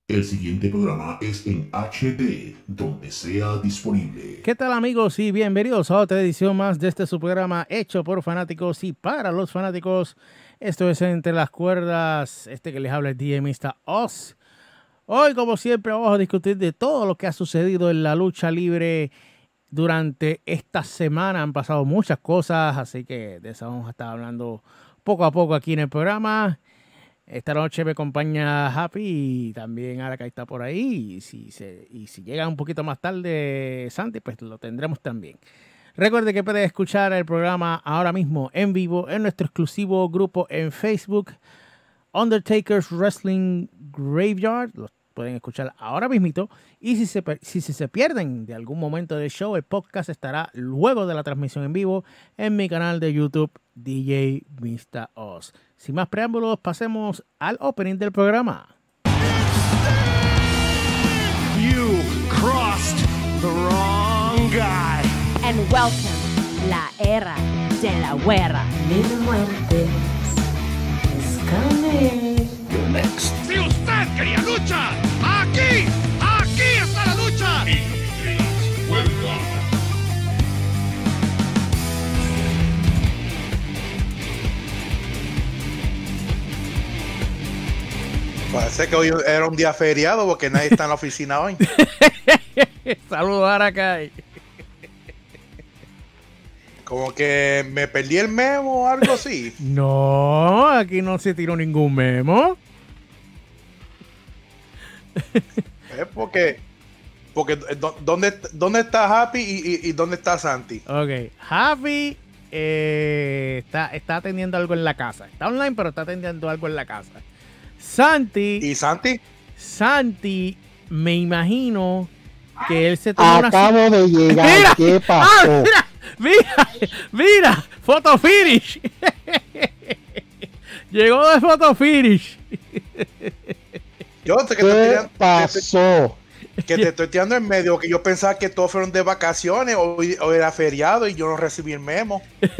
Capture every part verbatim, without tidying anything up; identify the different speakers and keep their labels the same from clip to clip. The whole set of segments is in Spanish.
Speaker 1: El siguiente programa es en H D, donde sea disponible.
Speaker 2: ¿Qué tal, amigos? Y bienvenidos a otra edición más de este su programa hecho por fanáticos y para los fanáticos. Esto es Entre las Cuerdas, este que les habla el D J mister Oz. Hoy, como siempre, vamos a discutir de todo lo que ha sucedido en la lucha libre durante esta semana. Han pasado muchas cosas, así que de eso vamos a estar hablando poco a poco aquí en el programa. Esta noche me acompaña Happy y también Aracay está por ahí. Y si, se, y si llega un poquito más tarde Santi, pues lo tendremos también. Recuerde que puede escuchar el programa ahora mismo en vivo en nuestro exclusivo grupo en Facebook, Undertaker's Wrestling Graveyard. Lo pueden escuchar ahora mismito. Y si se, si se pierden de algún momento del show, el podcast estará luego de la transmisión en vivo en mi canal de YouTube, D J mister Oz. Sin más preámbulos, pasemos al opening del programa.
Speaker 3: You crossed the wrong guy.
Speaker 4: And welcome, la era de la guerra.
Speaker 5: Mi muerte is coming.
Speaker 1: You're next.
Speaker 3: Si usted quería lucha, aquí, aquí está la lucha.
Speaker 1: Welcome.
Speaker 6: Parece que hoy era un día feriado porque nadie está en la oficina hoy.
Speaker 2: Saludos, Aracay.
Speaker 6: Como que me perdí el memo o algo así.
Speaker 2: No, aquí no se tiró ningún memo.
Speaker 6: Es porque, porque ¿dónde, dónde está Happy y, y, y dónde está Santi?
Speaker 2: Ok, Javi eh, está, está atendiendo algo en la casa. Está online, pero está atendiendo algo en la casa. Santi,
Speaker 6: ¿Y Santi?
Speaker 2: Santi, me imagino que él se tomó una...
Speaker 7: Acabo de llegar.
Speaker 2: Mira,
Speaker 7: ¿Qué pasó?
Speaker 2: ah, mira, mira, mira, photo finish. Llegó de photo finish.
Speaker 6: Yo sé que
Speaker 7: ¿Qué
Speaker 6: te tirando,
Speaker 7: pasó?
Speaker 6: que, te, que te estoy tirando en medio, que yo pensaba que todos fueron de vacaciones o, o era feriado y yo no recibí el memo.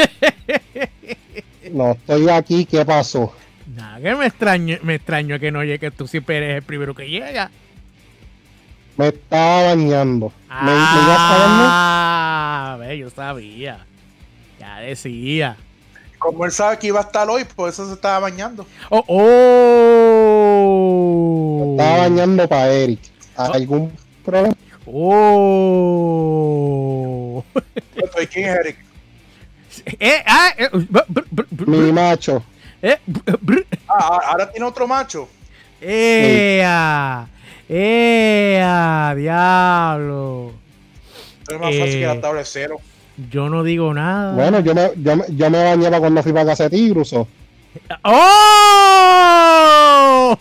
Speaker 7: No estoy aquí. ¿Qué pasó?
Speaker 2: Nada, que me extraño, me extraño que no llegue, que tú siempre eres el primero que llega.
Speaker 7: Me estaba bañando. ¿Me, me ibas a bañar?
Speaker 2: Ah, ve, yo sabía. Ya decía.
Speaker 6: Como él sabe que iba a estar hoy, por eso se estaba bañando.
Speaker 2: Oh, oh.
Speaker 7: Me estaba bañando para Eric. ¿Algún problema?
Speaker 2: Oh.
Speaker 6: ¿Y quién es Eric?
Speaker 2: eh, ah, eh, br, br, br, br,
Speaker 7: Mi macho.
Speaker 2: eh, br, br.
Speaker 6: Ah, ahora tiene otro macho.
Speaker 2: ¡Ea! ¡Ea! ¡Diablo!
Speaker 6: Es más
Speaker 2: Eh.
Speaker 6: fácil que la tabla de cero.
Speaker 2: Yo no digo nada.
Speaker 7: Bueno, yo me, yo, me- yo me bañaba cuando fui para casa de Tigruso.
Speaker 2: ¡Oh!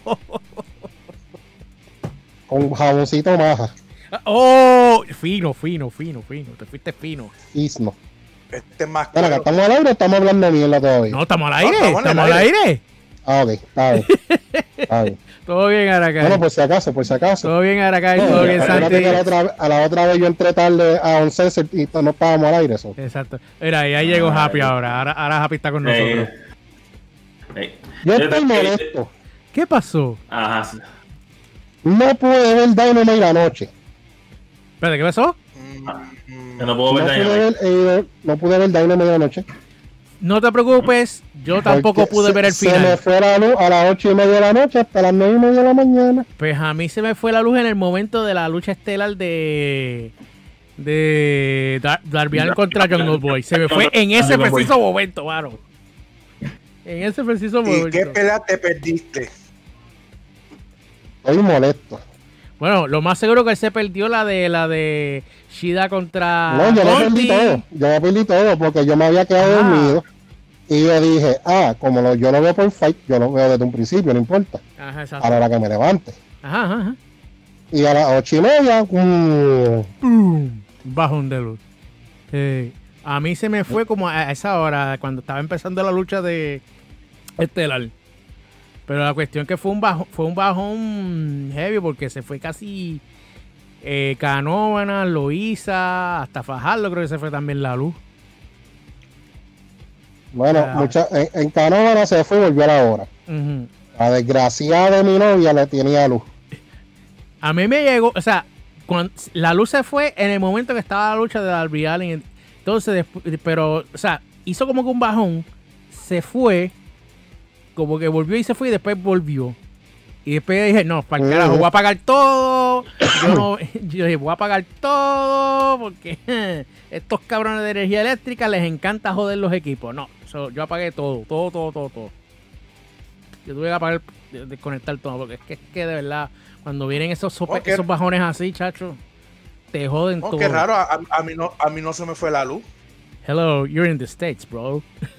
Speaker 7: Con jaboncito maja.
Speaker 2: ¡Oh! Fino, fino, fino, fino. Te fuiste fino.
Speaker 7: Isno.
Speaker 6: Este es más
Speaker 7: Bueno,
Speaker 6: claro.
Speaker 7: acá estamos al aire o estamos hablando de mierda todavía.
Speaker 2: No, estamos al aire.
Speaker 6: No, estamos en el
Speaker 2: estamos al
Speaker 6: aire.
Speaker 2: aire.
Speaker 7: Ah, ok. Está bien. Está bien.
Speaker 2: Todo bien, Aracay.
Speaker 7: Bueno, por si acaso, por si acaso.
Speaker 2: Todo bien, Aracay.
Speaker 7: No,
Speaker 2: Todo bien,
Speaker 7: acuérdate
Speaker 2: Santi.
Speaker 7: que la otra, a la otra vez yo entré tarde a once y no estábamos al aire. Eso.
Speaker 2: Exacto. Mira, ya llegó
Speaker 8: Ah,
Speaker 2: Happy
Speaker 8: eh.
Speaker 2: ahora. ahora. Ahora Happy está con nosotros.
Speaker 8: Eh, eh.
Speaker 7: Yo
Speaker 8: Yo
Speaker 7: estoy
Speaker 8: te-
Speaker 7: molesto.
Speaker 2: ¿Qué pasó?
Speaker 8: Ajá. sí.
Speaker 7: No pude ver Dynamite anoche.
Speaker 2: Espérate, ¿qué pasó?
Speaker 6: Mm, mm.
Speaker 8: Yo no puedo
Speaker 7: No
Speaker 8: ver
Speaker 7: pude
Speaker 8: Dynamite.
Speaker 7: ver, eh, no pude ver Dynamite anoche.
Speaker 2: No te preocupes. Yo tampoco
Speaker 7: Porque
Speaker 2: pude
Speaker 7: se-
Speaker 2: ver el
Speaker 7: Se me
Speaker 2: final.
Speaker 7: fue la luz a las ocho y media de la noche hasta las nueve y media de la mañana.
Speaker 2: Pues a mí se me fue la luz en el momento de la lucha estelar de de Dar Darby Allin contra Jungle Boy. Se me fue en ese
Speaker 8: Jungle Boy.
Speaker 2: preciso momento, mano. En ese preciso
Speaker 6: ¿Y qué
Speaker 2: momento.
Speaker 6: pelea te perdiste?
Speaker 7: Estoy molesto.
Speaker 2: Bueno, lo más seguro que él se perdió la de la de Shida contra
Speaker 7: No, yo me
Speaker 2: Conti.
Speaker 7: perdí todo. Yo me perdí todo porque yo me había quedado
Speaker 2: Ah.
Speaker 7: dormido. Y yo dije, ah, como lo- yo lo veo por fight, yo lo veo desde un principio, no importa.
Speaker 2: Ajá,
Speaker 7: A
Speaker 2: exacto.
Speaker 7: la hora que me levante.
Speaker 2: Ajá, ajá, ajá.
Speaker 7: Y a las ocho y media, mm,
Speaker 2: ¡Pum! Bajón de luz. Eh, a mí se me fue como a esa hora, cuando estaba empezando la lucha de Estelar. Pero la cuestión que fue un bajón, fue un bajón heavy porque se fue casi eh, Canóvana, Loíza, hasta Fajardo creo que se fue también la luz.
Speaker 7: bueno,
Speaker 2: Ah.
Speaker 7: mucha, en, en Canóvana se fue y volvió a la hora.
Speaker 2: Ujú.
Speaker 7: La desgraciada de mi novia le tenía luz.
Speaker 2: A mí me llegó, o sea, cuando, la luz se fue en el momento que estaba la lucha de Darby Allin. Entonces, después, pero, o sea, hizo como que un bajón, se fue, como que volvió y se fue y después volvió. Y después dije, no, para el carajo, voy a pagar todo. Yo, no, yo dije, voy a pagar todo porque estos cabrones de energía eléctrica les encanta joder los equipos. No, so, yo apagué todo, todo, todo, todo, todo. Yo tuve que apagar, desconectar todo, porque es que, es que de verdad, cuando vienen esos, sope, okay. esos bajones así, chacho, te joden
Speaker 6: oh,
Speaker 2: todo.
Speaker 6: Qué raro, a, a, mí no, a mí no se me fue la luz.
Speaker 2: Hello, you're in the States, bro.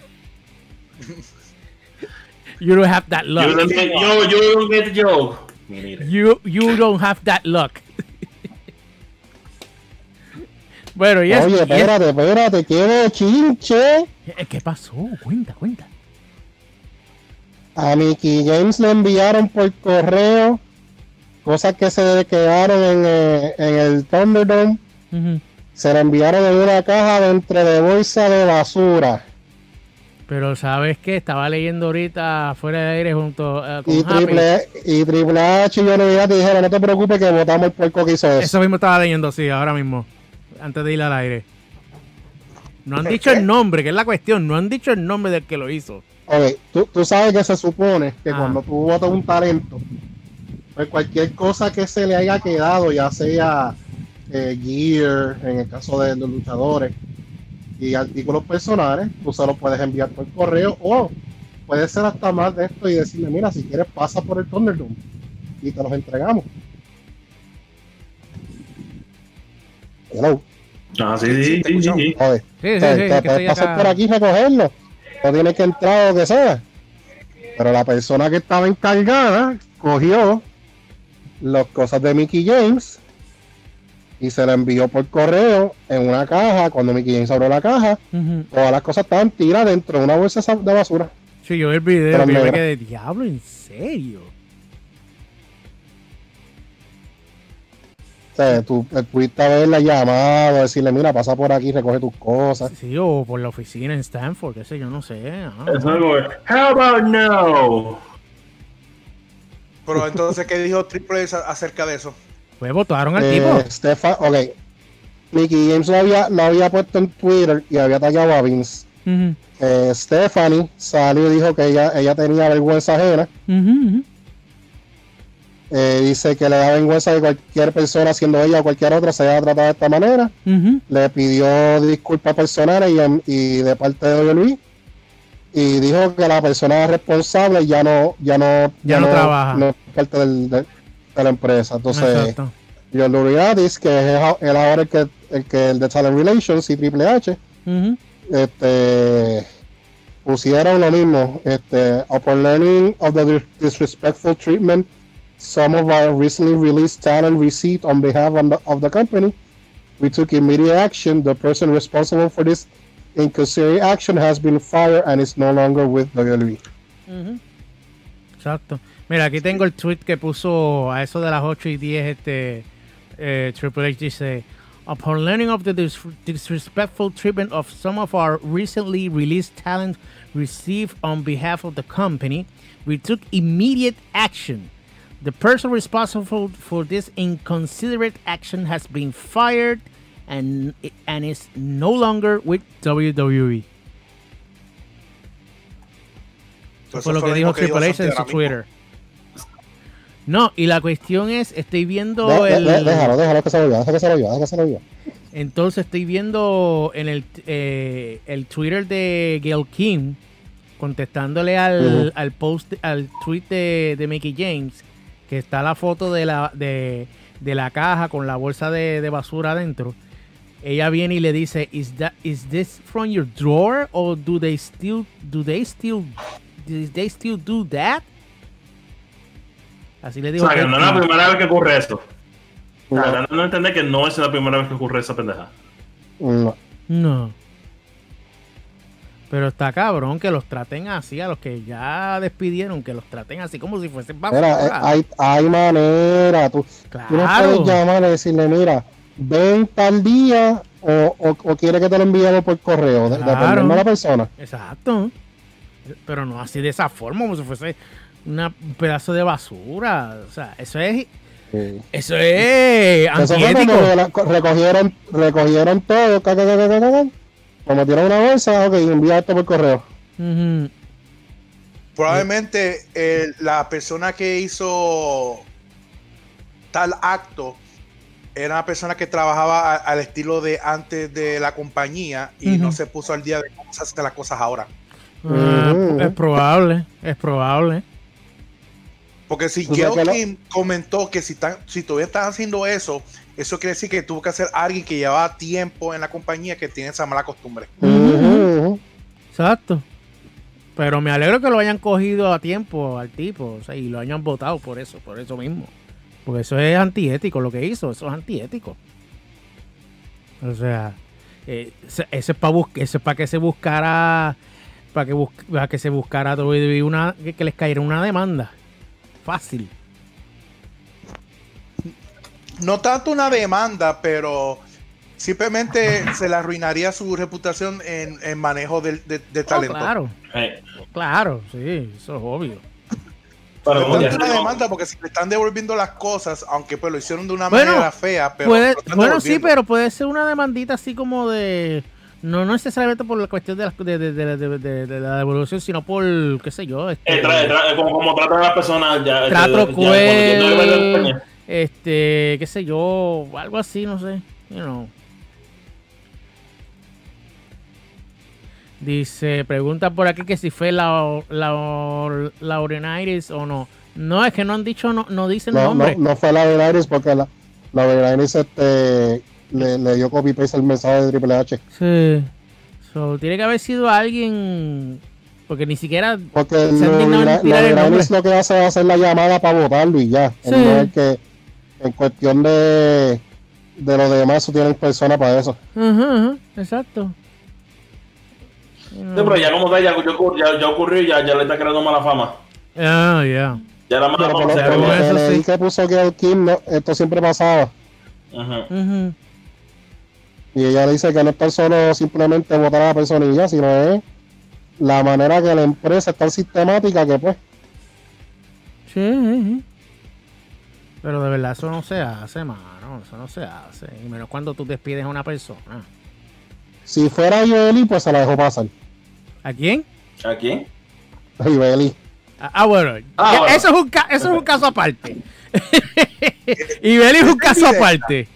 Speaker 2: You don't have that luck.
Speaker 8: You don't get, yo, you don't get the joke.
Speaker 2: You, you don't have that luck. Bueno, y es,
Speaker 7: Oye, espérate, y es, espérate, qué chinche.
Speaker 2: ¿Qué pasó? Cuenta, cuenta.
Speaker 7: A Mickie James le enviaron por correo cosas que se quedaron en, eh, en el Thunderdome. Uh-huh. Se le enviaron en una caja dentro de bolsa de basura.
Speaker 2: Pero ¿sabes qué? Estaba leyendo ahorita fuera de aire junto uh, con
Speaker 7: y Triple, y Triple H y yo te dijeron, no te preocupes que votamos el puerco que hizo eso.
Speaker 2: Eso mismo estaba leyendo, sí, ahora mismo. Antes de ir al aire. No han dicho el nombre, que es la cuestión. No han dicho el nombre del que lo hizo.
Speaker 7: Ok, tú, tú sabes que se supone que ah. cuando tú votas un talento, pues cualquier cosa que se le haya quedado, ya sea eh, gear, en el caso de los luchadores, y artículos personales, tú se los puedes enviar por correo o puede ser hasta más de esto y decirle, mira, si quieres pasa por el Thunderdome y te los entregamos. Hello.
Speaker 8: Ah, sí, sí, sí, sí. sí.
Speaker 7: Joder.
Speaker 2: Sí, sí,
Speaker 7: o sea,
Speaker 2: sí,
Speaker 7: te puedes pasar acá por aquí y recogerlo. No tienes que entrar o lo que sea. Pero la persona que estaba encargada cogió las cosas de Mickie James y se la envió por correo en una caja. Cuando Mickie James abrió la caja, uh-huh. todas las cosas estaban tiradas dentro de una bolsa de basura.
Speaker 2: Sí, yo vi el video y me quedé, diablo, ¿en serio?
Speaker 7: O sea, tú pudiste haberla llamado, decirle, mira, pasa por aquí, recoge tus cosas.
Speaker 2: Sí, o por la oficina en Stanford, qué sé yo, no sé. Ah,
Speaker 8: How about no?
Speaker 6: Pero entonces, ¿qué dijo Triple H acerca de eso?
Speaker 2: Pues votaron al
Speaker 7: eh,
Speaker 2: tipo.
Speaker 7: Stefan, ok. Mickie James lo había, lo había puesto en Twitter y había tallado a Vince. Uh-huh. eh, Stephanie salió y dijo que ella, ella tenía vergüenza ajena. Uh-huh. Eh, dice que le da vergüenza que cualquier persona, siendo ella o cualquier otra, se haya tratado de esta manera. Uh-huh. Le pidió disculpas personales y, y de parte de W W E y dijo que la persona responsable ya no ya no,
Speaker 2: ya ya no, no trabaja,
Speaker 7: no es parte del, de, de la empresa. Entonces, John Laurinaitis, que es el ahora el que el que el de Talent Relations y Triple H, uh-huh. este pusieron lo mismo. Este, upon learning of the disrespectful treatment some of our recently released talent received on behalf of the, of the company, we took immediate action. The person responsible for this inconsiderate action has been fired and is no longer with W W E.
Speaker 2: Uh-huh. Exacto. Mira, aquí tengo el tweet que puso a eso de las ocho y diez. Este eh, Triple H dice: upon learning of the dis- disrespectful treatment of some of our recently released talent received on behalf of the company, we took immediate action. The person responsible for this inconsiderate action has been fired and and is no longer with W W E. Eso fue lo que dijo Triple H en su Twitter. No, y la cuestión es, estoy viendo
Speaker 7: de,
Speaker 2: el...
Speaker 7: De, déjalo, déjalo que se lo vea, déjalo que se lo vea, déjalo que se lo vea.
Speaker 2: Entonces estoy viendo en el, eh, el Twitter de Gail Kim, contestándole al, uh-huh. al post, al tweet de, de Mickie James, que está la foto de la de, de la caja con la bolsa de, de basura adentro. Ella viene y le dice, is that is this from your drawer or do they still do they still do they still do that? Así le digo.
Speaker 8: O sea, que no es la primera vez que ocurre esto. No. O sea, no entender que no es la primera vez que ocurre esa pendeja.
Speaker 7: No.
Speaker 2: No. Pero está cabrón que los traten así, a los que ya despidieron, que los traten así como si fuesen basura.
Speaker 7: Mira, hay, hay manera. Tú,
Speaker 2: claro.
Speaker 7: tú no puedes llamar y decirle, mira, ven tal día o, o, o quiere que te lo enviemos por correo, claro. Dependiendo de la persona.
Speaker 2: Exacto. Pero no así de esa forma, como si fuese una, un pedazo de basura. O sea, eso es...
Speaker 7: Sí.
Speaker 2: Eso es
Speaker 7: Eso fue
Speaker 2: antiético.
Speaker 7: como que la- recogieron, recogieron todo, ca, ca, ca, ca, ca, ca, lo metieron en una bolsa, ok, envía esto por correo.
Speaker 2: Ujú.
Speaker 6: Probablemente eh, la persona que hizo tal acto era una persona que trabajaba a- al estilo de antes de la compañía y
Speaker 2: Ujú.
Speaker 6: no se puso al día de cómo se hacen las cosas ahora.
Speaker 2: Ah,
Speaker 7: Ujú.
Speaker 2: es probable, es probable.
Speaker 6: Porque si
Speaker 7: O sea,
Speaker 6: Gayle
Speaker 7: que lo-
Speaker 6: King comentó que si, están, si todavía están haciendo eso, eso quiere decir que tuvo que ser alguien que llevaba tiempo en la compañía que tiene esa mala costumbre.
Speaker 7: Ujú, ujú.
Speaker 2: Exacto. Pero me alegro que lo hayan cogido a tiempo al tipo, o sea, y lo hayan votado por eso, por eso mismo. Porque eso es antiético lo que hizo, eso es antiético. O sea, eh, ese ese es para ese es para que se buscara, para que, bus- para que se buscara a W W E una, que, que les cayera una demanda. Fácil.
Speaker 6: No tanto una demanda, pero simplemente se le arruinaría su reputación en, en manejo del de, de
Speaker 2: Oh,
Speaker 6: talento.
Speaker 2: claro,
Speaker 8: Hey.
Speaker 2: claro, sí, eso es obvio.
Speaker 8: Pero
Speaker 6: No
Speaker 8: como que
Speaker 6: tanto una
Speaker 8: no-
Speaker 6: demanda porque si le están devolviendo las cosas, aunque pues lo hicieron de una
Speaker 2: Bueno,
Speaker 6: manera fea, pero
Speaker 2: Puede-
Speaker 6: lo están
Speaker 2: bueno, sí,
Speaker 6: devolviendo.
Speaker 2: pero puede ser una demandita así como de... No no necesariamente por la cuestión de la, de, de- de- de- de- de la devolución, sino por, qué sé yo, este,
Speaker 8: Eh, tra- tra- como, como tratan a las personas ya.
Speaker 2: trato
Speaker 8: este, ya, cuando yo tuve la
Speaker 2: cruel,
Speaker 8: compañía.
Speaker 2: este, qué sé yo, algo así, no sé, you know. Dice, pregunta por aquí que si fue la, la, Laurinaitis o no. No, es que no han dicho, no, no dicen
Speaker 7: No, no,
Speaker 2: nombre.
Speaker 7: no fue la Venaris porque la, la Venaris este, le, le dio copy paste el mensaje de Triple H.
Speaker 2: Sí. So, tiene que haber sido alguien, porque ni siquiera
Speaker 7: Porque
Speaker 2: se han
Speaker 7: lo
Speaker 2: dignado en
Speaker 7: Venaris
Speaker 2: tirar el nombre.
Speaker 7: lo que hace es hacer la llamada para votarlo y ya.
Speaker 2: Sí.
Speaker 7: No es que en cuestión de, de lo demás, eso tienen personas para eso.
Speaker 2: Ajá, ajá, exacto.
Speaker 8: Sí, pero ya como tal, ya, ya, ya, ya ocurrió y ya, ya le está creando mala fama.
Speaker 2: Ah, ya.
Speaker 8: Ya la mala
Speaker 7: Pero
Speaker 8: fama
Speaker 7: por lo,
Speaker 8: se
Speaker 7: por lo
Speaker 2: Bueno,
Speaker 7: que
Speaker 2: eso
Speaker 7: leí
Speaker 2: sí.
Speaker 7: que puso Gayle King, no, esto siempre pasaba.
Speaker 8: Ajá.
Speaker 2: Ujú.
Speaker 7: Y ella dice que no es tan solo simplemente votar a la persona y ya, sino es la manera que la empresa es tan sistemática que pues
Speaker 2: Sí, sí, sí. Pero de verdad eso no se hace, mano. Eso no se hace. Y menos cuando tú despides a una persona.
Speaker 7: si fuera Joeli, pues se la dejó pasar.
Speaker 2: ¿A quién?
Speaker 8: ¿A quién?
Speaker 7: Joeli.
Speaker 2: Ah, ah, bueno.
Speaker 8: Ah,
Speaker 2: Ya,
Speaker 8: bueno.
Speaker 2: Eso, es un ca- eso es un caso aparte. Y Beli es un caso aparte.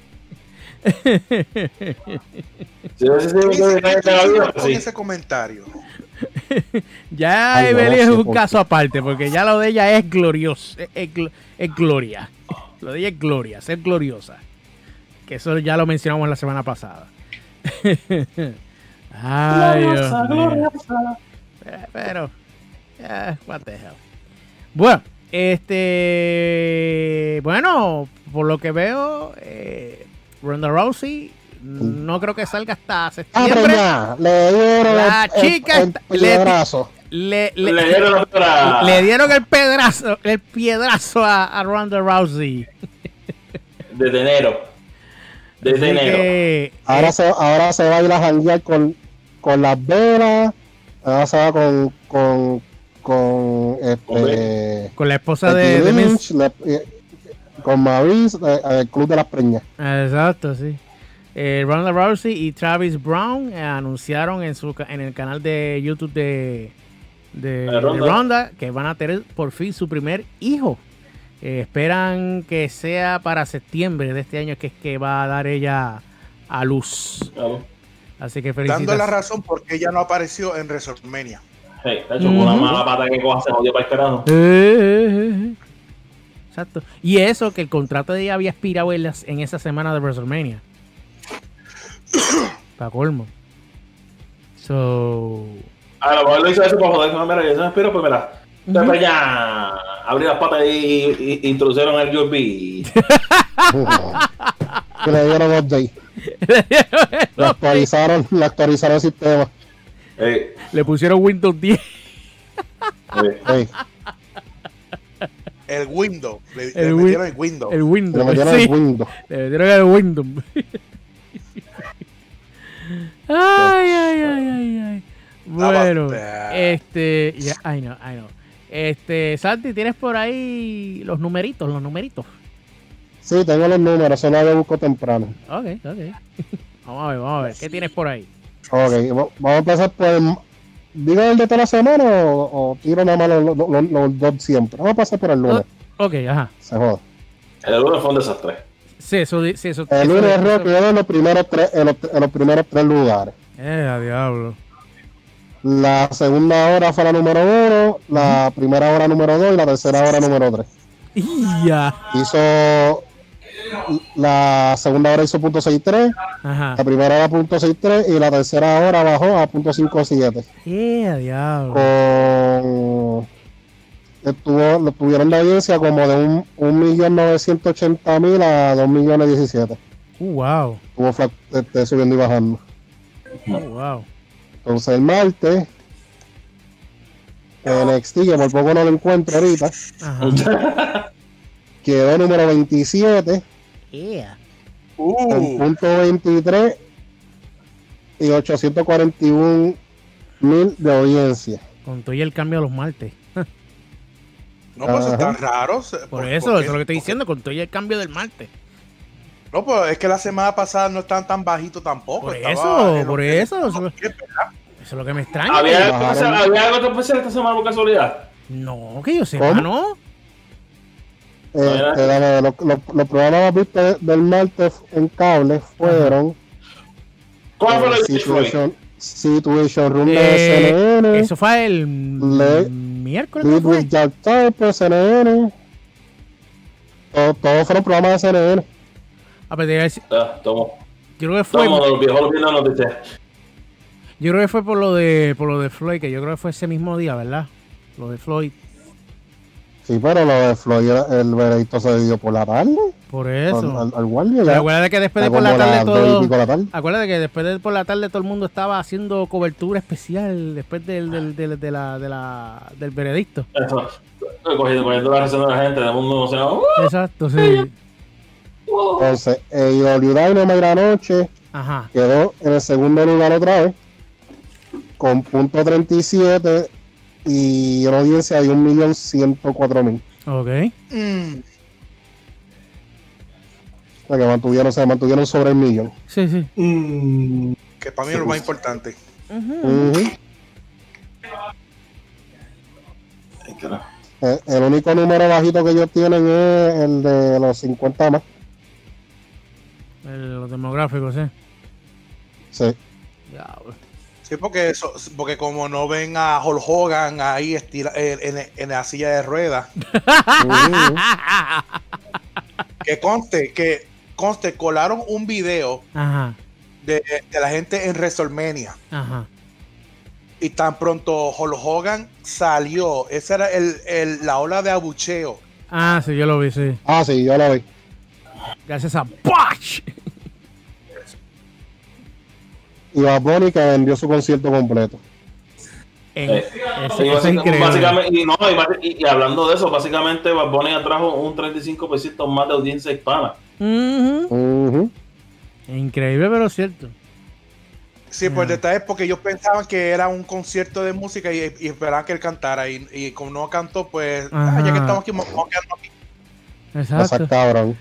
Speaker 8: Sí, sí, sí,
Speaker 6: ¿Qué
Speaker 8: sí,
Speaker 6: hice-
Speaker 8: sí,
Speaker 6: qué
Speaker 8: sí,
Speaker 6: hicieron
Speaker 8: sí,
Speaker 6: con
Speaker 8: sí.
Speaker 6: ese comentario?
Speaker 2: Ya
Speaker 7: Ay,
Speaker 2: Beli
Speaker 7: no
Speaker 2: es
Speaker 7: sé
Speaker 2: un
Speaker 7: por
Speaker 2: caso aparte, porque ya lo de ella es glorioso. Es, es gl- es gloria. Lo de ella es gloria, ser gloriosa. Que eso ya lo mencionamos la semana pasada. Ay, Dios mío. Eh, Pero, eh, what the hell. Bueno, este. Bueno, por lo que veo, eh, Ronda Rousey no creo que salga hasta
Speaker 7: Ah,
Speaker 2: septiembre.
Speaker 7: preñada. Le dieron
Speaker 2: La
Speaker 7: el,
Speaker 2: chica
Speaker 7: el,
Speaker 2: está-
Speaker 7: el
Speaker 2: le-
Speaker 7: piedrazo.
Speaker 2: Le, le-
Speaker 8: Le dieron la otra.
Speaker 2: le dieron el pedrazo, el piedrazo a, a Ronda Rousey.
Speaker 8: Desde enero. Desde
Speaker 2: Así
Speaker 8: enero.
Speaker 2: que,
Speaker 7: Ahora,
Speaker 2: eh,
Speaker 7: se, ahora se va a ir a janguear con, con las velas. Ahora se va con, con, con este,
Speaker 2: con la esposa de, de
Speaker 7: Becky
Speaker 2: Vince.
Speaker 7: Lynch, le- eh, con Maurice, eh, el club de las preñas.
Speaker 2: Exacto, sí. Eh, Ronda Rousey y Travis Brown eh, anunciaron en su ca- en el canal de YouTube de, de,
Speaker 8: Eh,
Speaker 2: de
Speaker 8: Ronda.
Speaker 2: Ronda que van a tener por fin su primer hijo. Eh, esperan que sea para septiembre de este año, que es que va a dar ella a luz.
Speaker 8: Claro.
Speaker 2: Así que
Speaker 6: Dando
Speaker 2: felicitaciones.
Speaker 6: la razón porque ella no apareció en WrestleMania.
Speaker 8: Hey, de hecho, con una mala pata que coja se jodió para el carajo.
Speaker 2: Eh, eh, eh, eh. Exacto. Y eso, que el contrato de ella había expirado en, las- en esa semana de WrestleMania. Para colmo. So.
Speaker 8: A lo mejor lo hizo eso para joder. No, mira, yo se me espero, pues mira. Después ya abrí las patas y, y, y introdujeron el U S B.
Speaker 7: Que le dieron update. Le actualizaron, le actualizaron el sistema.
Speaker 8: Hey,
Speaker 2: Le pusieron Windows diez.
Speaker 8: hey.
Speaker 7: Ey,
Speaker 6: El Windows. Le,
Speaker 2: El
Speaker 6: le
Speaker 2: Win-
Speaker 6: metieron el Windows.
Speaker 2: El
Speaker 7: le
Speaker 2: Windows.
Speaker 7: metieron
Speaker 2: sí.
Speaker 7: el Windows.
Speaker 2: Le metieron el Windows. ay, ay, ay, ay, ay. Bueno,
Speaker 6: bad.
Speaker 2: este. Ya, I know, I know. Este, Santi, ¿tienes por ahí los numeritos? Los numeritos.
Speaker 7: Sí, tengo los números, solo lo busco temprano.
Speaker 2: Ok, ok. Vamos a ver, vamos a ver. ¿Qué tienes por ahí?
Speaker 7: Ok, vamos a empezar por el... ¿Digo el de toda la semana o, o tiro nada más los, los, los, los dos siempre? Vamos a pasar por el lunes.
Speaker 2: Ok, ajá.
Speaker 7: Se joda.
Speaker 8: El lunes fue un desastre.
Speaker 2: Sí, eso... Sí, eso
Speaker 7: El
Speaker 2: eso-
Speaker 7: lunes
Speaker 2: eso-
Speaker 7: Rock quedó en los primeros tres, en los, en los primeros tres lugares.
Speaker 2: Eh, a diablo.
Speaker 7: La segunda hora fue la número uno, la primera hora número dos y la tercera hora número tres.
Speaker 2: Y ya.
Speaker 7: Hizo... La segunda hora hizo punto sesenta y tres,
Speaker 2: Ajá.
Speaker 7: la primera hora punto sesenta y tres y la tercera hora bajó a punto cincuenta y siete.
Speaker 2: Eh, a diablo.
Speaker 7: Con estuvo, lo tuvieron de audiencia como de un, un millón novecientos ochenta mil a dos millones diecisiete.
Speaker 2: Uh, wow.
Speaker 7: Estuvo flat- este, subiendo y bajando.
Speaker 2: Uh, wow.
Speaker 7: Entonces el martes N X T, que por poco no lo encuentro ahorita,
Speaker 2: Ajá.
Speaker 7: quedó número veintisiete
Speaker 2: Yeah.
Speaker 7: con
Speaker 6: Uh,
Speaker 7: punto veintitrés y ochocientos cuarenta y uno mil de audiencia.
Speaker 2: Con todo y el cambio a los martes.
Speaker 6: no, pues
Speaker 7: Ajá.
Speaker 6: están raros.
Speaker 2: Por eso, eso es lo que estoy diciendo, con todo y el cambio del martes.
Speaker 6: No, pues es que la semana pasada no están tan bajitos tampoco.
Speaker 2: Por
Speaker 6: estaba
Speaker 2: eso,
Speaker 6: en lo
Speaker 2: por
Speaker 6: que-
Speaker 2: eso. Eso,
Speaker 6: ¿Verdad?
Speaker 2: eso es lo que me extraña.
Speaker 8: ¿Había
Speaker 2: que-
Speaker 8: algo especial- había algo especial esta semana por casualidad?
Speaker 2: No, que yo sepa,
Speaker 7: ¿Cómo?
Speaker 2: ¿no?
Speaker 7: Este, dame, los, los, los programas vistos del martes en cable fueron
Speaker 8: ¿Cuál fue
Speaker 7: eh,
Speaker 8: la de Floyd?
Speaker 7: Situation, Situation Room de
Speaker 2: Eh,
Speaker 7: C N N,
Speaker 2: eso fue el
Speaker 7: Le-
Speaker 2: miércoles. ¿no
Speaker 7: Lead
Speaker 2: fue?
Speaker 7: with Jack Tarper, C N N. Todo- Todos fueron programas de C N N.
Speaker 2: A ver, te iba a decir-
Speaker 8: Ah, tomo.
Speaker 2: yo creo que fue,
Speaker 8: Tomo de los viejos viendo noticias.
Speaker 2: yo creo que fue por lo de, por lo de Floyd, que yo creo que fue ese mismo día, ¿verdad? Lo de Floyd.
Speaker 7: Sí, pero lo de Floyd, el veredicto se dio por la tarde.
Speaker 2: Por
Speaker 7: Al,
Speaker 2: eso.
Speaker 7: al, al guardia.
Speaker 2: Pero
Speaker 7: ya.
Speaker 2: acuérdate que después de
Speaker 7: Ya
Speaker 2: por la
Speaker 7: como
Speaker 2: tarde
Speaker 7: las dos y
Speaker 2: todo.
Speaker 7: pico de la tarde.
Speaker 2: Acuérdate que después de por la tarde todo el mundo estaba haciendo cobertura especial después del, del, del, de la, de la, del veredicto.
Speaker 8: Eso. Cogiendo, cogiendo la reacción de la gente, del mundo emocionado.
Speaker 2: Exacto, sí.
Speaker 7: Entonces, eh, I W Dynamite anoche
Speaker 2: Ajá.
Speaker 7: quedó en el segundo lugar otra vez, con punto treinta y siete y una audiencia de un millón ciento cuatro mil.
Speaker 2: Ok.
Speaker 6: Mm,
Speaker 7: O sea, que mantuvieron, se mantuvieron sobre el millón.
Speaker 2: Sí, sí.
Speaker 6: que para mí es lo más importante.
Speaker 7: Ujú.
Speaker 8: Ay, carajo.
Speaker 7: Eh, El único número bajito que ellos tienen es el de los cincuenta más.
Speaker 2: El, los demográficos, sí.
Speaker 7: Sí.
Speaker 2: Diablo.
Speaker 6: Sí, porque eso, porque como no ven a Hulk Hogan ahí estira, en, en- en la silla de ruedas,
Speaker 7: Ujú.
Speaker 6: que conste, que conste, colaron un video
Speaker 2: Ajá.
Speaker 6: de, de la gente en WrestleMania.
Speaker 2: Ajá.
Speaker 6: Y tan pronto Hulk Hogan salió, esa era el, el- la ola de abucheo.
Speaker 2: Ah, sí, yo lo vi, sí.
Speaker 7: Ah, sí, yo lo vi.
Speaker 2: Gracias a Bosch.
Speaker 7: Y Bad Bunny que vendió su concierto completo.
Speaker 2: En-
Speaker 8: Eh,
Speaker 2: ese-
Speaker 8: y
Speaker 2: eso es
Speaker 8: básica-
Speaker 2: increíble.
Speaker 8: básicamente, y, no, y, basi- y- y hablando de eso, básicamente Bad Bunny atrajo un treinta y cinco por ciento más de audiencia hispana.
Speaker 2: Ujú.
Speaker 7: Ujú.
Speaker 2: Increíble, pero cierto.
Speaker 6: Sí, pues el detalle es porque ellos pensaban que era un concierto de música y, y esperaban que él cantara. Y, y como no cantó, pues, ah,
Speaker 2: Ajá.
Speaker 6: ya que estamos aquí, vamos a quedarnos aquí.
Speaker 7: O sea,
Speaker 2: Exacto.
Speaker 7: cabrón.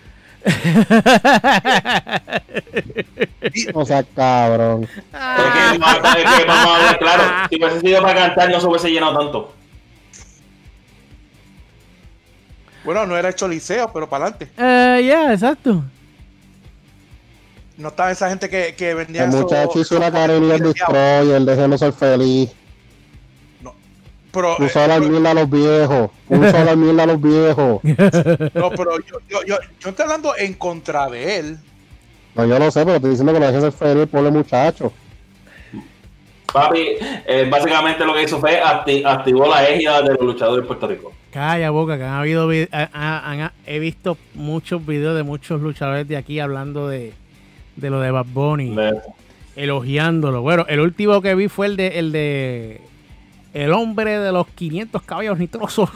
Speaker 7: O sea, cabrón.
Speaker 8: Es que, vamos a- es que vamos a ver, claro, si hubiese sido para cantar no se hubiese llenado tanto.
Speaker 6: Bueno, no era hecho liceo, pero para adelante.
Speaker 2: Eh, ya, exacto.
Speaker 6: No estaba esa gente que, que vendía
Speaker 7: El
Speaker 6: eso-
Speaker 7: muchacho hizo una
Speaker 6: eso-
Speaker 7: carrera del Destroyer, déjenlo ser feliz.
Speaker 6: Pero, eh,
Speaker 7: Puso a la
Speaker 6: pero-
Speaker 7: mierda a los viejos. Puso a la mierda a los viejos.
Speaker 6: no, pero yo, yo, yo, yo estoy hablando en contra de él.
Speaker 7: No, yo lo sé, pero estoy diciendo que lo dejen ser feliz, pobre muchacho.
Speaker 8: Papi, eh, básicamente lo que hizo fue acti- activó la égida de los luchadores de Puerto Rico.
Speaker 2: Calla boca, que han habido vi- ha- ha- han- he visto muchos videos de muchos luchadores de aquí hablando de, de lo de Bad Bunny,
Speaker 8: De-
Speaker 2: elogiándolo. Bueno, el último que vi fue el de el de el hombre de los quinientos caballos nitrosos.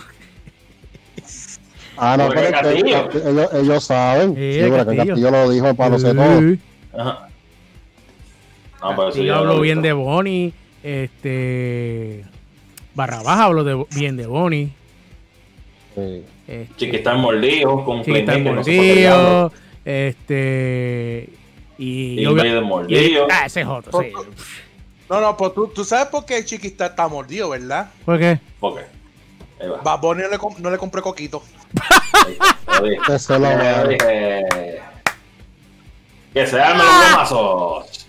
Speaker 7: Ah, no,
Speaker 8: Porque
Speaker 7: pero es que
Speaker 8: Castillo.
Speaker 7: ellos, ellos saben.
Speaker 2: Sí,
Speaker 7: Sí,
Speaker 2: el
Speaker 7: porque
Speaker 2: Castillo.
Speaker 7: Castillo lo dijo para lo sé todo.
Speaker 2: Sí.
Speaker 8: Ajá. No, pero eso
Speaker 2: Yo
Speaker 8: ya
Speaker 2: hablo
Speaker 8: lo
Speaker 2: bien
Speaker 8: hizo.
Speaker 2: de Bonnie, este Barrabás habló de, bien de Bonnie.
Speaker 7: Sí.
Speaker 2: Este,
Speaker 8: Chiquitán mordido, con
Speaker 2: Chiquitán
Speaker 8: Playmaker, no sé
Speaker 2: mordido, este y
Speaker 8: Y
Speaker 2: obvia-
Speaker 8: Invader mordido.
Speaker 2: y- ah, ese es otro, sí.
Speaker 6: No, no, pues tú, tú sabes por qué el Chiquita está mordido, ¿verdad?
Speaker 2: ¿Por qué?
Speaker 8: Ok. Ahí va.
Speaker 6: Bad Bunny no le, com- no le compré coquito.
Speaker 8: Ahí, lo dije.
Speaker 7: Que se lo
Speaker 8: Ya
Speaker 7: vea.
Speaker 8: dije. Que se armen los gomazos.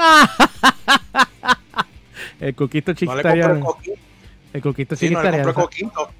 Speaker 2: El coquito
Speaker 6: No le compré
Speaker 2: chiquitariano.
Speaker 6: coquito.
Speaker 2: El coquito
Speaker 6: Sí, no le compré
Speaker 2: chiquitariano.
Speaker 6: coquito.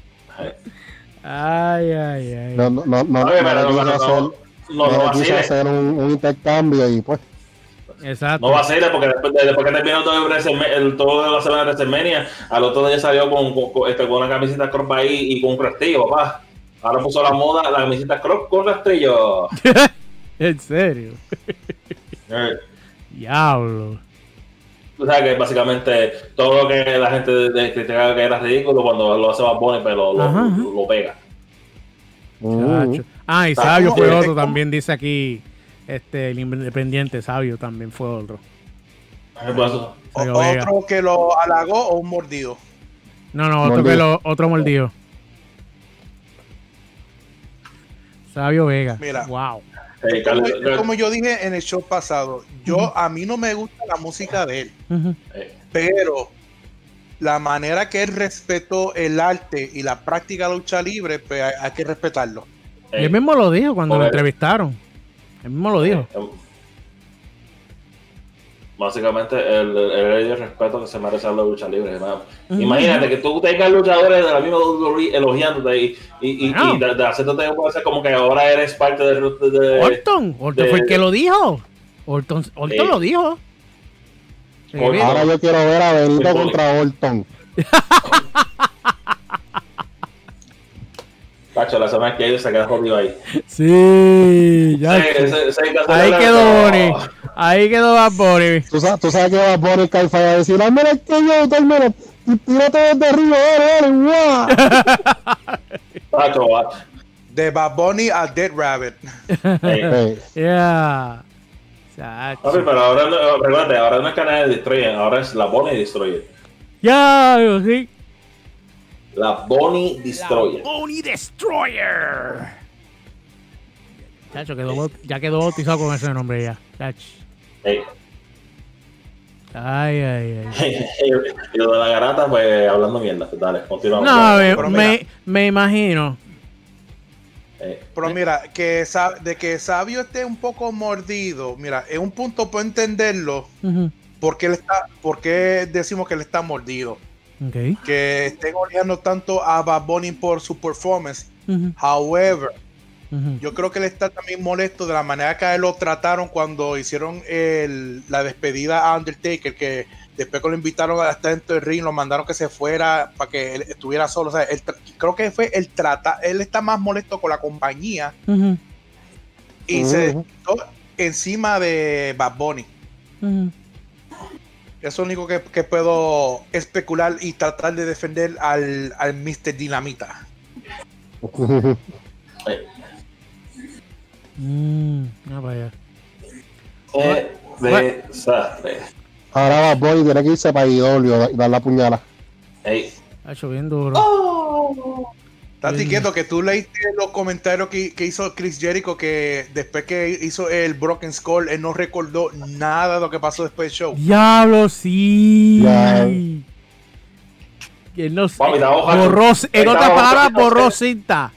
Speaker 2: Ay, ay, ay.
Speaker 7: No, no, no, no,
Speaker 8: Oye,
Speaker 7: no
Speaker 8: pero
Speaker 7: le
Speaker 8: no,
Speaker 7: quise
Speaker 8: no,
Speaker 7: hacer,
Speaker 8: no, no,
Speaker 7: no
Speaker 8: no
Speaker 7: le quise
Speaker 8: vacile.
Speaker 7: hacer un, un intercambio y pues.
Speaker 2: Exacto.
Speaker 8: No vacile porque después, de- después que terminó todo el, WrestleMania- el toda la semana de WrestleMania, al otro día salió con, con, con, este, con una camiseta crop ahí y con un rastrillo, papá. Ahora puso la moda la camiseta crop con rastrillo.
Speaker 2: En serio.
Speaker 8: Eh,
Speaker 2: Diablo.
Speaker 8: Tú sabes que básicamente todo lo que la gente de- de- criticaba que era ridículo, cuando lo hace Bad Bunny, pero lo,
Speaker 2: Ajá, ajá.
Speaker 8: lo, lo pega.
Speaker 2: Chacho. Ah, y
Speaker 8: Está
Speaker 2: Sabio
Speaker 8: como-
Speaker 2: fue
Speaker 6: es
Speaker 2: otro
Speaker 6: como-
Speaker 2: también, dice aquí. Este, el independiente Sabio también fue otro.
Speaker 8: ¿Qué pasó?
Speaker 6: O-
Speaker 2: Sabio Vega.
Speaker 6: otro que lo halagó o un mordido.
Speaker 2: No, no, otro
Speaker 7: Mordido.
Speaker 2: que lo, otro mordido. Sabio Vega.
Speaker 6: Mira.
Speaker 2: Wow.
Speaker 8: Eh,
Speaker 6: Es como,
Speaker 8: Carlos-
Speaker 6: es como yo dije en el show pasado, yo a mí no me gusta la música de él,
Speaker 2: Ujú.
Speaker 8: eh,
Speaker 6: pero la manera que él respetó el arte y la práctica de lucha libre, pues hay, hay que respetarlo.
Speaker 2: Y
Speaker 8: eh,
Speaker 2: él mismo lo dijo cuando lo
Speaker 8: Joder.
Speaker 2: entrevistaron. Él mismo lo dijo.
Speaker 8: eh, Básicamente el, el, el respeto que se merece a la lucha libre, hermano.
Speaker 2: Ujú.
Speaker 8: Imagínate que tú tengas luchadores de la misma W W E elogiándote y, y, y,
Speaker 2: Wow.
Speaker 8: y de, de haciéndote puede ser como que ahora eres parte de, de, de-
Speaker 2: Orton. Orton
Speaker 8: de-
Speaker 2: fue el que lo dijo. Orton, Orton
Speaker 8: Sí.
Speaker 2: lo dijo. Sí,
Speaker 8: Orton.
Speaker 2: mira.
Speaker 7: Ahora yo quiero ver a Benito
Speaker 8: Fútbol.
Speaker 7: contra Orton.
Speaker 8: Tacho, la semana que ellos se quedan jodido ahí.
Speaker 2: Sí, ya.
Speaker 8: Sí, ese- ese hay que hacer
Speaker 2: Ahí
Speaker 8: la-
Speaker 2: quedó
Speaker 8: no.
Speaker 2: Bonnie. Ahí quedó Bad Bunny.
Speaker 7: Tú sabes, tú sabes que va a poner Caifa y va a decir, ah, mira que yo, tal menos, tírate desde arriba, dale, dale, guau.
Speaker 8: Tacho, va.
Speaker 6: De Bad Bunny a Dead Rabbit.
Speaker 8: Eh,
Speaker 7: Sí.
Speaker 2: Yeah. Chacho.
Speaker 8: papi, pero ahora no, recuerda, ahora no es Canal de Destroyer, ahora es la Bonnie Destroyer.
Speaker 2: Ya, sí.
Speaker 8: La Bonnie Destroyer.
Speaker 2: Bonnie Destroyer. Chacho, quedó, baut- ya quedó bautizado con ese nombre ya. Chacho.
Speaker 8: Eh.
Speaker 2: Ay, ay, ay.
Speaker 8: Y lo de la garata, pues hablando mierda. Dale, continuamos.
Speaker 2: No, me,
Speaker 6: pero
Speaker 2: me,
Speaker 6: mira.
Speaker 2: me imagino.
Speaker 8: Eh,
Speaker 6: Pero mira, que Sa- de que Sabio esté un poco mordido, mira, en un punto puedo entenderlo,
Speaker 2: Ujú.
Speaker 6: porque él está, porque decimos que él está mordido.
Speaker 2: Ok.
Speaker 6: Que estén odiando tanto a Bad Bunny por su performance.
Speaker 2: Ujú,
Speaker 6: However,
Speaker 2: ujú.
Speaker 6: yo creo que él está también molesto de la manera que a él lo trataron cuando hicieron el- la despedida a Undertaker, que después que lo invitaron a estar dentro del ring, lo mandaron que se fuera para que él estuviera solo. O sea, él tra- creo que fue el trata, él está más molesto con la compañía
Speaker 2: Ujú,
Speaker 6: y se
Speaker 7: Ujú.
Speaker 6: desquitó encima de Bad Bunny.
Speaker 2: ujú.
Speaker 6: Eso es lo único que, que puedo especular y tratar de defender al, al mister Dinamita.
Speaker 8: eh,
Speaker 2: Mm, ah, vaya.
Speaker 8: eh, desastre.
Speaker 7: Ahora va Boy, tiene que irse para Idolio y dar la puñala.
Speaker 8: Ey,
Speaker 2: Hacho, bien duro.
Speaker 6: Estás
Speaker 2: Bien.
Speaker 6: diciendo que tú leíste los comentarios que, que hizo Chris Jericho, que después que hizo el Broken Skull, él no recordó nada de lo que pasó después del show.
Speaker 2: Diablo, sí.
Speaker 7: Ya.
Speaker 2: Que él no sé.
Speaker 8: Papi, estaba bajando.
Speaker 2: Borró, en
Speaker 8: Estaba
Speaker 2: otras palabras,
Speaker 8: bajando.
Speaker 2: borró cinta.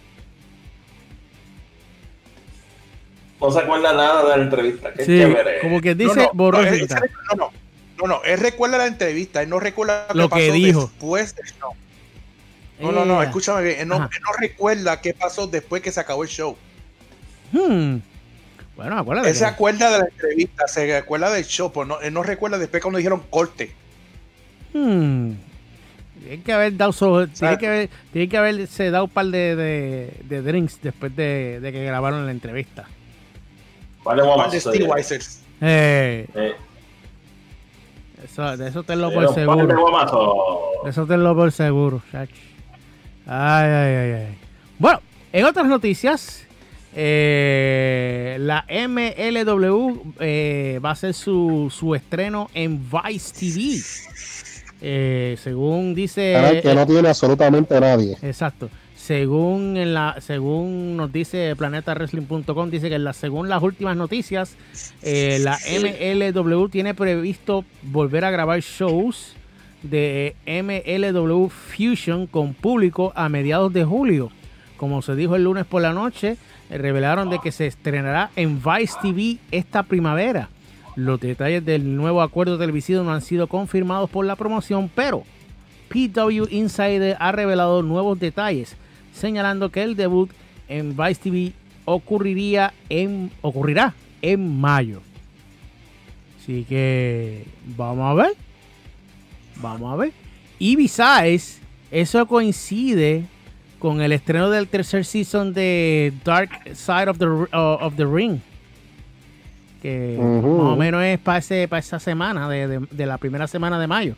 Speaker 8: no se acuerda nada de la entrevista. Qué
Speaker 2: Sí,
Speaker 8: chévere.
Speaker 2: como que
Speaker 6: No,
Speaker 2: dice,
Speaker 6: no,
Speaker 2: borró
Speaker 6: no, él-
Speaker 2: cinta.
Speaker 6: no, no, no, no, él recuerda la entrevista, él no recuerda
Speaker 2: Lo que
Speaker 6: pasó
Speaker 2: dijo.
Speaker 6: después del show. No, no, no,
Speaker 2: Eh,
Speaker 6: escúchame bien, él no,
Speaker 2: Ajá.
Speaker 6: él no recuerda qué pasó después que se acabó el show.
Speaker 2: hmm. Bueno, acuérdate.
Speaker 6: Él se
Speaker 2: que-
Speaker 6: acuerda de la entrevista, se acuerda del show, pero no, él no recuerda después cuando dijeron corte.
Speaker 2: Hmm. Tiene que haber dado so- tiene
Speaker 6: ¿Sabes?
Speaker 2: que haber, tiene que haberse dado un par de, de, de drinks después de, de que grabaron la entrevista.
Speaker 8: Vale,
Speaker 6: Un par
Speaker 8: vamos
Speaker 6: de
Speaker 8: a
Speaker 6: Steve Weisers.
Speaker 2: Eh,
Speaker 8: Eh,
Speaker 2: eso, de eso te lo
Speaker 8: eh,
Speaker 2: por
Speaker 8: un par de
Speaker 2: seguro.
Speaker 8: guamazos.
Speaker 2: De eso te lo por seguro, chach. Ay, ay, ay, ay. Bueno, en otras noticias, eh, la M L W eh, va a hacer su, su estreno en Vice T V. Eh, según dice...
Speaker 7: Canal que no tiene absolutamente nadie.
Speaker 2: Exacto. según en la según nos dice planeta wrestling punto com, dice que la, según las últimas noticias, eh, la M L W tiene previsto volver a grabar shows de M L W Fusion con público a mediados de julio. Como se dijo el lunes por la noche, eh, revelaron de que se estrenará en Vice T V esta primavera. Los detalles del nuevo acuerdo televisivo no han sido confirmados por la promoción, pero P W Insider ha revelado nuevos detalles, señalando que el debut en Vice T V ocurriría en, ocurrirá en mayo. Así que vamos a ver. Vamos a ver. Y besides, eso coincide con el estreno del tercer season de Dark Side of the, uh, of the Ring. Que uh-huh. más o menos es para para esa semana, de, de, de la primera semana de mayo.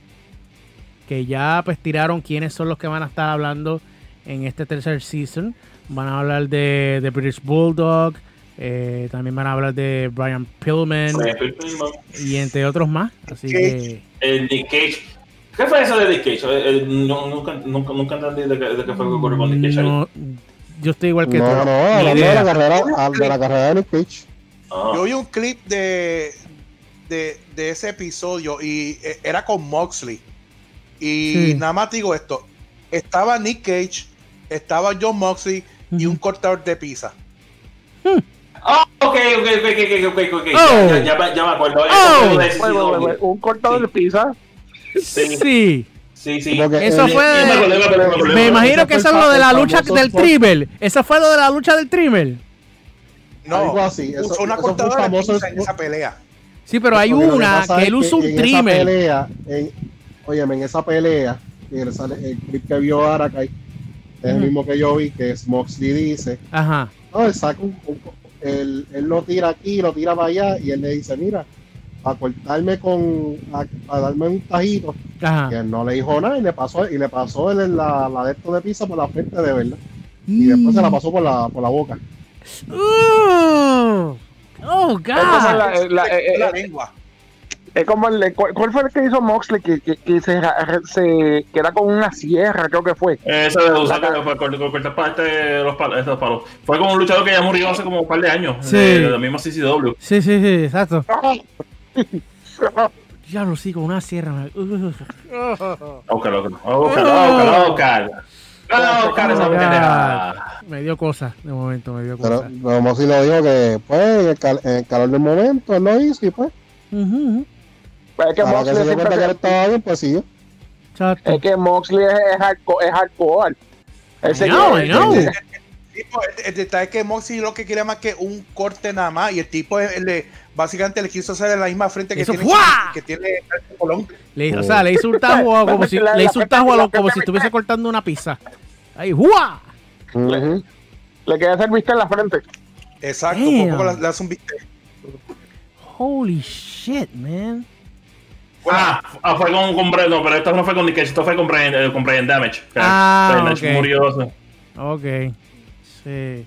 Speaker 2: Que ya pues tiraron quiénes son los que van a estar hablando en este tercer season. Van a hablar de, de British Bulldog. Eh, también van a hablar de Brian Pillman. Y entre otros más. Así que...
Speaker 8: El Nick Cage. ¿Qué fue eso de Nick Cage? Eh, no, nunca, nunca, nunca entendí de qué, de qué fue lo que ocurrió con Nick Cage.
Speaker 2: No, yo estoy igual que
Speaker 7: no,
Speaker 2: tú.
Speaker 7: No, no, hablando de la carrera, de la carrera de Nick Cage.
Speaker 6: Ah. Yo vi un clip de, de, de ese episodio y era con Moxley. Y sí. nada más digo esto. Estaba Nick Cage, estaba John Moxley y un cortador de pizza.
Speaker 8: Hmm. Oh, ok, ok, ok, ok, ok, ok. Oh. Ya, ya, ya me acuerdo.
Speaker 9: Oh. Bueno, bueno, bueno, un cortador sí. de pizza.
Speaker 2: Sí. Sí.
Speaker 8: Sí, sí.
Speaker 2: Porque eso fue. De, me, acuerdo, me, acuerdo, me, me imagino que eso es lo de la lucha del Trimmer. Eso fue lo de la lucha del Trimmer.
Speaker 6: No, así. Eso, usó una eso cortadora de pizza en esa pelea.
Speaker 2: Sí, pero hay una que, que él usa un Trimmer.
Speaker 7: Óyeme, en esa pelea, el, el clip que vio Arakai es uh-huh. el mismo que yo vi, que Moxley dice.
Speaker 2: Ajá.
Speaker 7: No, él saca un, un él, él lo tira aquí, lo tira para allá, y él le dice, mira, para cortarme con, para darme un tajito.
Speaker 2: Ajá.
Speaker 7: Y él no le dijo nada y le pasó, y le pasó el, la, la de esto de pizza por la frente de verdad. Y mm. después se la pasó por la, por la boca.
Speaker 2: Uh, oh, God.
Speaker 9: La, la, la, eh,
Speaker 6: la lengua.
Speaker 9: Es como el, ¿cuál fue el que hizo Moxley que, que, que se, se que era con una sierra, creo que fue?
Speaker 8: Eso de usar cortar parte los palos, estos palos. Fue como un luchador que ya murió hace como un par de años.
Speaker 2: Sí.
Speaker 8: De, de la misma C C W.
Speaker 2: Sí, sí, sí, exacto. Ya lo sí, con una sierra.
Speaker 8: Oscar, Oscar, Oscar, Oscar. Oscar, esa pendeja.
Speaker 2: Me dio cosa, de momento, me dio cosa.
Speaker 7: Pero como si lo dijo que, pues, en el, cal, en el calor del momento, él lo hizo y pues.
Speaker 2: Uh-huh.
Speaker 9: Pues es que Moxley
Speaker 7: que se cuenta que él estaba bien, pues sí.
Speaker 9: Chato. Es que Moxley es, es, hardcore, es hardcore.
Speaker 2: Ese no, que, no.
Speaker 6: El, el, el, el detalle es que Moxley lo que quería más que un corte nada más. Y el tipo el, el, básicamente le quiso hacer en la misma frente que
Speaker 2: Eso
Speaker 6: tiene, que, que tiene el Colón.
Speaker 2: Le, o sea, le hizo un tajo como si le hizo un tajo a lo, como si estuviese cortando una pizza. Ahí, ¡juá!
Speaker 9: Uh-huh. Le quería hacer vista en la frente.
Speaker 6: Exacto, un poco le hace un viste.
Speaker 2: Holy shit, man.
Speaker 8: Ah, ah, fue con, con Brian, no, pero esto no fue con Nick Cage, esto fue con Brian, eh, con Brian Damage.
Speaker 2: Ah,
Speaker 8: Brian
Speaker 2: okay.
Speaker 8: murió. So.
Speaker 2: Ok. Sí.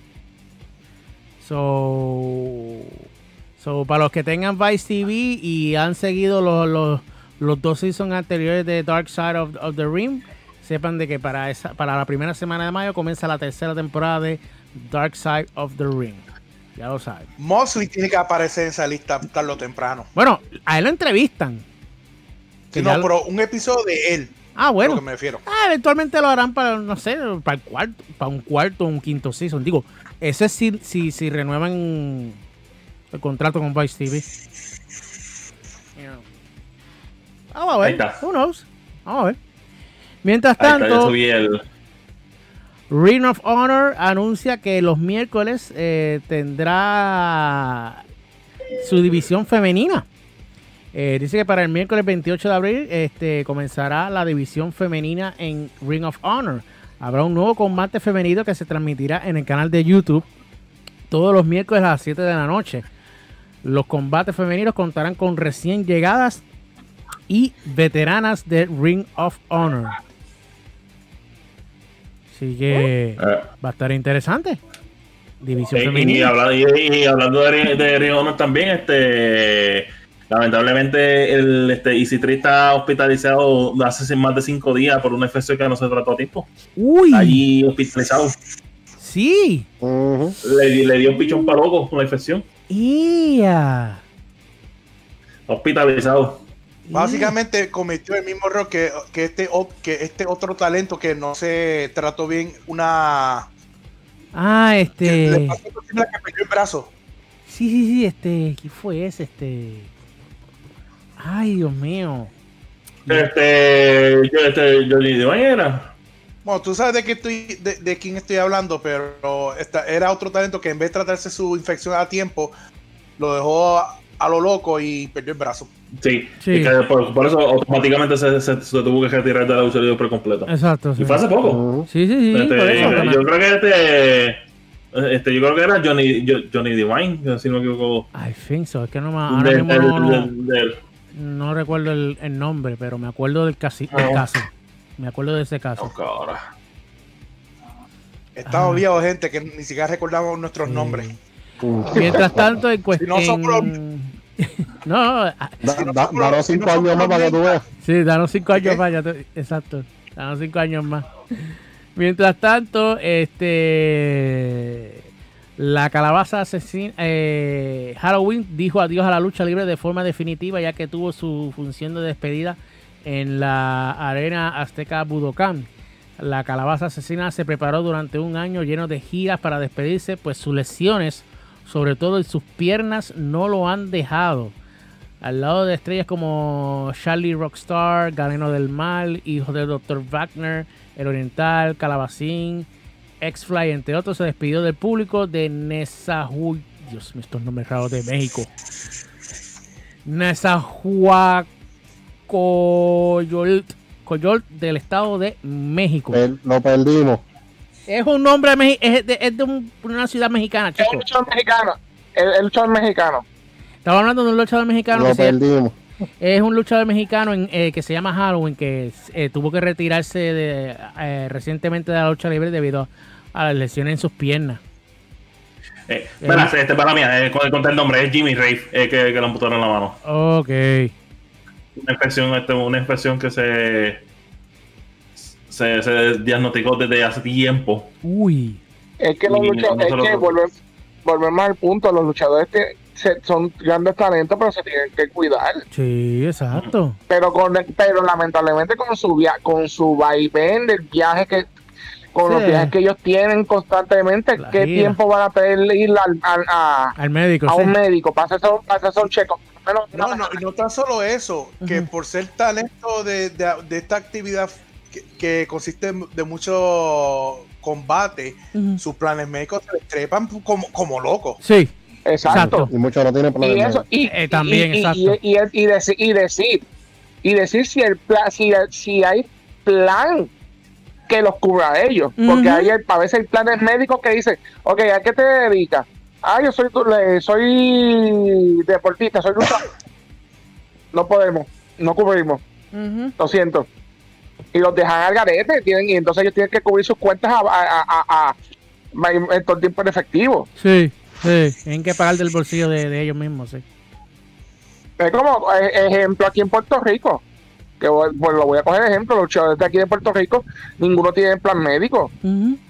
Speaker 2: So, so, para los que tengan Vice T V y han seguido los, los, los dos seasons anteriores de Dark Side of, of the Ring, sepan de que para, esa, para la primera semana de mayo comienza la tercera temporada de Dark Side of the Ring. Ya lo saben.
Speaker 6: Moxley tiene que aparecer en esa lista tarde o temprano.
Speaker 2: Bueno, a él lo entrevistan.
Speaker 6: Sí, no, lo... pero un episodio de él.
Speaker 2: Ah, bueno.
Speaker 6: A lo que me refiero.
Speaker 2: Ah, eventualmente lo harán para, no sé, para el cuarto, para un cuarto o un quinto season. Digo, eso es si, si, si renuevan el contrato con Vice T V. Vamos a ver. Who knows? Vamos a ver. Mientras tanto,
Speaker 8: el...
Speaker 2: Ring of Honor anuncia que los miércoles eh, tendrá su división femenina. Eh, dice que para el miércoles veintiocho de abril este, comenzará la división femenina en Ring of Honor. Habrá un nuevo combate femenino que se transmitirá en el canal de YouTube todos los miércoles a las siete de la noche. Los combates femeninos contarán con recién llegadas y veteranas de Ring of Honor. Así que va a estar interesante. División
Speaker 8: y,
Speaker 2: femenina.
Speaker 8: Y, y, hablando, y, y hablando de, de Ring of Honor también, este Lamentablemente, el este, Easy tres está hospitalizado hace más de cinco días por una infección que no se trató a tiempo.
Speaker 2: Uy.
Speaker 8: Allí hospitalizado.
Speaker 2: Sí.
Speaker 7: Uh-huh.
Speaker 8: Le, le dio un pichón para loco con la infección.
Speaker 2: ¡Ia!
Speaker 8: Hospitalizado.
Speaker 6: Básicamente cometió el mismo error que, que, este, que este otro talento que no se trató bien. Una.
Speaker 2: Ah, este.
Speaker 6: Que le pasó por encima que perdió el brazo.
Speaker 2: Sí, sí, sí, este. ¿Quién fue ese? Este. Ay, Dios mío.
Speaker 8: Este. este Johnny Divine era.
Speaker 6: Bueno, tú sabes de, qué estoy, de, de quién estoy hablando, pero esta, era otro talento que en vez de tratarse su infección a tiempo, lo dejó a, a lo loco y perdió el brazo.
Speaker 8: Sí,
Speaker 2: sí.
Speaker 8: Y que por, por eso automáticamente se, se, se tuvo que retirar de la lucha libre por completo.
Speaker 2: Exacto. Sí.
Speaker 8: Y fue hace poco.
Speaker 7: Uh-huh.
Speaker 2: Sí, sí, sí.
Speaker 8: Este,
Speaker 2: por eso,
Speaker 8: yo, yo creo que este, este. Yo creo que era Johnny, Johnny Divine, si no me equivoco.
Speaker 2: I think so. Es que no me. Ahora
Speaker 8: Del-
Speaker 2: mismo no, no,
Speaker 8: del- del-
Speaker 2: no recuerdo el, el nombre, pero me acuerdo del, casi, del
Speaker 8: Oh.
Speaker 2: caso. Me acuerdo de ese caso.
Speaker 8: Ok, ahora.
Speaker 6: Estamos
Speaker 2: Ah.
Speaker 6: viejos, gente, que ni siquiera recordamos nuestros
Speaker 2: Sí.
Speaker 6: nombres.
Speaker 2: Mientras tanto, en
Speaker 6: Si
Speaker 2: cuestión.
Speaker 6: no somos-
Speaker 2: No, ah,
Speaker 7: Da, da, danos cinco años más para que tú veas.
Speaker 2: sí, danos cinco años
Speaker 6: ¿Qué?
Speaker 2: más. Ya te- exacto, danos cinco años más. Mientras tanto, este. La calabaza asesina. Eh, Halloween dijo adiós a la lucha libre de forma definitiva, ya que tuvo su función de despedida en la arena Azteca Budokan. La calabaza asesina se preparó durante un año lleno de giras para despedirse, pues sus lesiones, sobre todo en sus piernas, no lo han dejado. Al lado de estrellas como Charlie Rockstar, Galeno del Mal, hijo del doctor Wagner, El Oriental, Calabacín, X-Fly, entre otros, se despidió del público de Nezahualcóyotl. Dios mío, estos nombres raros de México. Nezahualcóyotl del estado de México.
Speaker 7: Per- lo perdimos.
Speaker 2: Es un nombre mexi- es de, es de un- una ciudad mexicana,
Speaker 9: Es
Speaker 2: chicos.
Speaker 9: un luchador mexicano. El, el luchador mexicano.
Speaker 2: Estaba hablando de un luchador mexicano
Speaker 7: Lo
Speaker 2: que se,
Speaker 7: perdimos.
Speaker 2: es un luchador mexicano en, eh, que se llama Halloween, que eh, tuvo que retirarse de, eh, recientemente de la lucha libre debido a las lesiones en sus piernas.
Speaker 8: Eh, verás, este para mí, eh, con, con el nombre es Jimmy Rave, eh, que, que le amputaron en la mano.
Speaker 2: Ok.
Speaker 8: Una infección, este, una infección que se, se se diagnosticó desde hace tiempo.
Speaker 2: Uy.
Speaker 9: Es que los
Speaker 8: Y
Speaker 9: luchadores,
Speaker 8: no
Speaker 9: es
Speaker 8: se
Speaker 9: que
Speaker 8: lo-
Speaker 9: volvemos, volvemos al punto, los luchadores que se- son grandes talentos, pero se tienen que cuidar.
Speaker 2: Sí, exacto.
Speaker 9: Pero con pero lamentablemente con su via con su vaivén del viaje que con
Speaker 2: Sí.
Speaker 9: los viajes que ellos tienen constantemente,
Speaker 2: La
Speaker 9: ¿qué
Speaker 2: gira.
Speaker 9: tiempo van a tener ir al, al- a,
Speaker 2: Al médico,
Speaker 9: a
Speaker 2: sí.
Speaker 9: un médico para hacerse un, para hacerse un check-up? Menos
Speaker 6: No,
Speaker 9: una
Speaker 6: no,
Speaker 9: semana.
Speaker 6: y no tan solo eso, que
Speaker 2: Ujú.
Speaker 6: por ser talento de, de, de esta actividad que, que consiste de mucho combate,
Speaker 2: Ujú.
Speaker 6: sus planes médicos se les trepan como, como locos.
Speaker 2: Sí,
Speaker 9: Exacto.
Speaker 2: exacto.
Speaker 7: Y muchos no tienen
Speaker 9: Y
Speaker 7: problemas.
Speaker 9: eso y,
Speaker 2: Eh, también,
Speaker 9: y, y,
Speaker 2: exacto.
Speaker 9: y, y, y decir y decir y decir si el plan si, si hay plan que los cubra a ellos, porque
Speaker 2: Ujú.
Speaker 9: hay a veces hay planes médicos que dicen, ok, ¿a qué te dedicas? Ah, yo soy le- soy deportista, soy luchador. No podemos, no cubrimos,
Speaker 2: Ujú.
Speaker 9: lo siento. Y los dejan al garete, tienen, y entonces ellos tienen que cubrir sus cuentas a, a, a, a- a- en todo el tiempo en efectivo.
Speaker 2: Sí, sí. Tienen que pagar del bolsillo de, de ellos mismos, sí.
Speaker 9: Es como eh, ejemplo aquí en Puerto Rico, que voy- pues lo voy a coger de ejemplo, los luchadores de aquí de Puerto Rico, ninguno tiene plan médico.
Speaker 2: Ujú.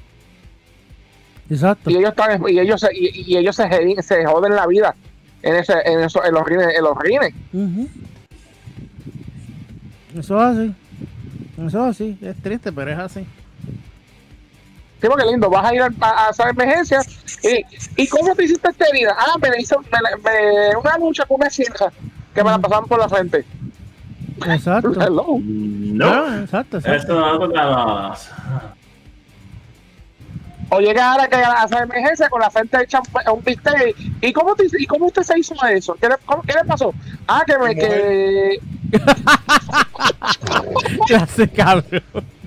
Speaker 2: Exacto.
Speaker 9: Y ellos están, y ellos se, y, y ellos se, jedi- se joden la vida en ese, en eso, en los rines, en los rines.
Speaker 2: Ujú. Eso es así. Eso es así. Es triste, pero es así.
Speaker 9: Sí, porque lindo, vas a ir a, a, a esa emergencia y, y ¿cómo te hiciste esta herida? Ah, me hizo me, me- una lucha con una sierra que me la pasaron por la frente.
Speaker 2: Exacto.
Speaker 9: Hello.
Speaker 8: No,
Speaker 2: Ah, exacto, exacto.
Speaker 8: esto no es nada más.
Speaker 9: O llega ahora que a esa emergencia con la frente hecha un, un bistec. ¿Y cómo, te, ¿Y cómo usted se hizo eso? ¿Qué le, cómo- qué le pasó? Ah, que me que
Speaker 2: Clase cabrón.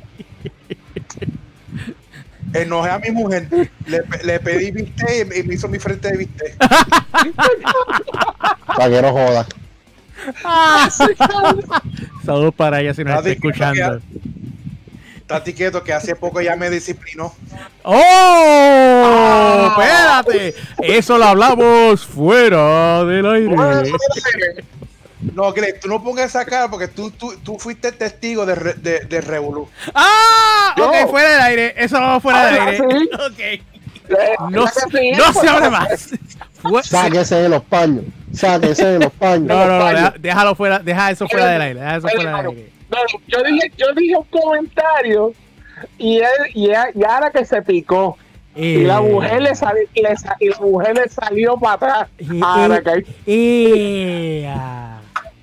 Speaker 6: Enojé a mi mujer, le, le pedí bistec y me hizo mi frente de bistec.
Speaker 7: Para que no joda.
Speaker 2: Saludos para ella si nos
Speaker 6: Ah,
Speaker 2: está
Speaker 6: disculpa,
Speaker 2: escuchando.
Speaker 6: Tati quieto, que hace poco ya me disciplinó.
Speaker 2: ¡Oh! Espérate. Eso lo hablamos fuera del aire.
Speaker 6: No, Greg, tú no pongas esa cara porque tú, tú, tú fuiste testigo de, re, de, de Revolú.
Speaker 2: ¡Ah!
Speaker 9: Yo.
Speaker 2: Ok, fuera del aire. Eso vamos fuera del
Speaker 9: Ah,
Speaker 2: aire.
Speaker 9: sí.
Speaker 2: Ok. No, se- no se hable más. Fue-
Speaker 7: Sáquese de los paños. Sáquese de los paños.
Speaker 2: No, no, no, deja- déjalo fuera, deja eso fuera del aire. Deja eso fuera del aire.
Speaker 9: No, yo dije, yo dije un comentario y él, y, él- y ahora que se picó. Y la mujer le salió, y, le sa- y la mujer le salió para atrás.
Speaker 2: Y-
Speaker 9: Ahora que
Speaker 2: y- ea.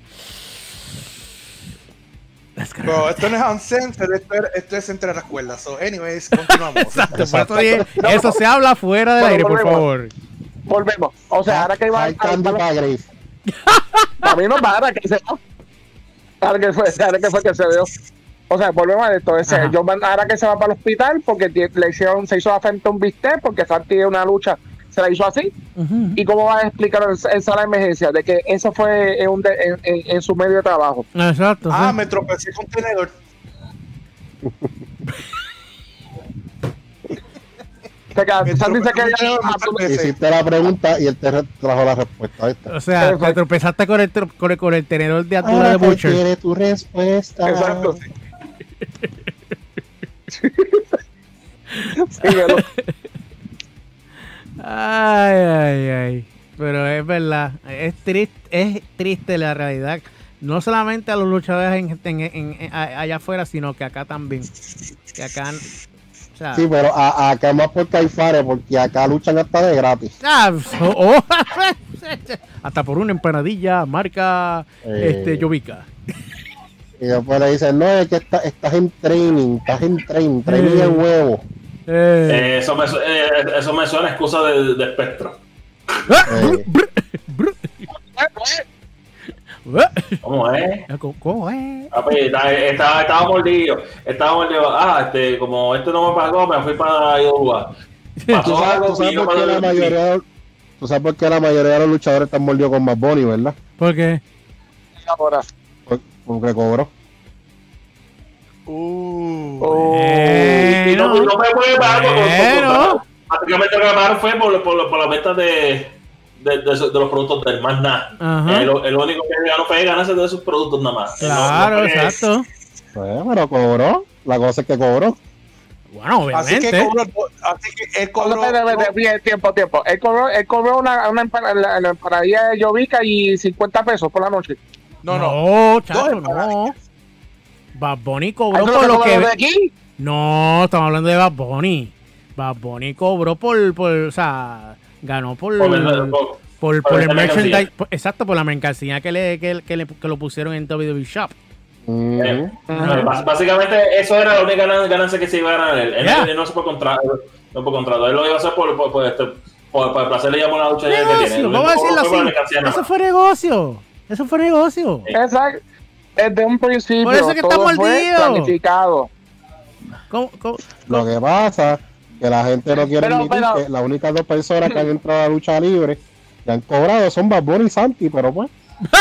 Speaker 2: That's gonna
Speaker 6: Bro,
Speaker 2: hurt.
Speaker 6: esto no es Uncensored, esto, es- esto es entre las cuerdas. So, anyways, continuamos.
Speaker 2: Exacto, por eso dije, eso se habla fuera del
Speaker 9: Bueno,
Speaker 2: aire, por
Speaker 9: volvemos.
Speaker 2: favor.
Speaker 9: volvemos. O sea, ahora que iba a,
Speaker 7: Hay candy para Grace.
Speaker 9: a mí no para que se ahora que fue, ahora que fue que se dio. O sea, volvemos a esto. Ese,
Speaker 2: Ajá.
Speaker 9: yo, ahora que se va para el hospital porque tie- le hicieron, se hizo a frente un bistec porque Santi de una lucha se la hizo así.
Speaker 2: Ujú.
Speaker 9: ¿Y cómo va a explicar en, en sala de emergencia? De que eso fue en, un de- en, en- en su medio de trabajo.
Speaker 2: Exacto.
Speaker 6: Ah,
Speaker 2: sí.
Speaker 6: me tropecé con un tenedor.
Speaker 9: Se queda-
Speaker 6: Me
Speaker 9: Santi se
Speaker 6: tropecé
Speaker 9: queda
Speaker 6: con un tenedor.
Speaker 7: Hiciste la pregunta y él te re- trajo la respuesta. ¿Viste?
Speaker 2: O sea,
Speaker 9: Eso.
Speaker 2: te tropezaste con el, tro- con el, con el tenedor de altura de
Speaker 7: Ahora que
Speaker 2: Butcher.
Speaker 7: quiere tu respuesta.
Speaker 9: Exacto. Síguelo.
Speaker 2: Ay, ay, ay. Pero es verdad, es triste, es triste la realidad. No solamente a los luchadores en, en- en- en- a- allá afuera, sino que acá también. Que acá, o sea,
Speaker 7: Sí, pero a- acá más por Caifares, porque acá luchan hasta de gratis.
Speaker 2: ah, oh, oh, hasta por una empanadilla marca
Speaker 7: Eh.
Speaker 2: este Yovica.
Speaker 7: Y después le dicen, no, es que está- estás en training, estás en training, training
Speaker 2: Eh.
Speaker 7: en huevo.
Speaker 2: Eh.
Speaker 8: Eh, eso, me, su- eh, eso me suena a excusa de, de espectro.
Speaker 7: Eh,
Speaker 8: ¿Cómo es?
Speaker 2: ¿Cómo- ¿Cómo es?
Speaker 8: Papi, estaba, estaba, estaba mordido. Estaba mordido. Ah, este, como este no me pagó, me fui para Iowa.
Speaker 7: ¿Tú
Speaker 8: Pasó
Speaker 7: sabes,
Speaker 8: algo
Speaker 7: tú sabes
Speaker 8: y yo
Speaker 7: por
Speaker 8: me
Speaker 7: qué la
Speaker 8: lo
Speaker 7: mayoría de, tú sabes por qué la mayoría de los luchadores están mordidos con Bad Bunny, ¿verdad?
Speaker 2: ¿Por qué?
Speaker 9: Ahora.
Speaker 7: Por- Porque cobró.
Speaker 6: Uh,
Speaker 9: Oh.
Speaker 8: Y no,
Speaker 2: Bueno,
Speaker 8: no me puede pagar por- por- por-
Speaker 2: Bueno.
Speaker 8: Básicamente lo que me pagaron fue por, por, por la venta de, de, de, de los productos del más nada.
Speaker 2: Ajá.
Speaker 8: El, el único que ganó fue ganarse de esos productos nada más.
Speaker 2: claro,
Speaker 8: No- no fue-
Speaker 2: exacto.
Speaker 7: Pues, pero cobró. La cosa es que cobró.
Speaker 2: Bueno,
Speaker 6: así que
Speaker 2: obviamente.
Speaker 6: cobró, así que él cobró.
Speaker 9: Espera, espera, espera, bien, tiempo, tiempo. Él cobró, él cobró una, una empana- la, la empanadilla de Yovica y cincuenta pesos por la noche.
Speaker 6: No, no.
Speaker 2: No, chacho,
Speaker 6: Dos
Speaker 2: no.
Speaker 6: empanadillas.
Speaker 2: Bad Bunny cobró
Speaker 9: ¿Eso es
Speaker 2: por lo
Speaker 9: lo
Speaker 2: que...
Speaker 9: cobró de aquí?
Speaker 2: No, estamos hablando de Bad Bunny. Bad Bunny cobró por, por o sea, ganó por,
Speaker 8: Por
Speaker 2: por,
Speaker 8: vender- por-
Speaker 2: por,
Speaker 8: por
Speaker 2: el
Speaker 8: vender
Speaker 2: merchandise,
Speaker 8: mercancía.
Speaker 2: por- exacto, por la mercancía que le, que, que le que lo pusieron en W W E Shop.
Speaker 7: Mm.
Speaker 8: Eh, bás- Básicamente, eso era la única ganan- ganancia que se iba a ganar él. Él,
Speaker 2: Yeah.
Speaker 8: él no se por contrato, no por contrato. Él lo iba a hacer por, por, por, este, por, por placer, le llamó la lucha que tiene.
Speaker 2: Negocio,
Speaker 8: Él
Speaker 2: vamos a
Speaker 8: no
Speaker 2: decirlo
Speaker 8: fue por la
Speaker 2: así.
Speaker 8: mercancía nada
Speaker 2: Eso
Speaker 8: más.
Speaker 2: fue negocio. Eso fue negocio.
Speaker 9: Exacto. Desde un principio.
Speaker 2: Por eso es que
Speaker 9: todo
Speaker 2: está
Speaker 9: fue
Speaker 2: mordido.
Speaker 9: planificado.
Speaker 2: ¿Cómo, cómo,
Speaker 7: Lo que pasa que la gente no quiere
Speaker 9: Pero,
Speaker 7: admitir
Speaker 9: pero-
Speaker 7: que las únicas dos personas que han entrado a la lucha libre que han cobrado son Bad Bunny y Santi, pero pues.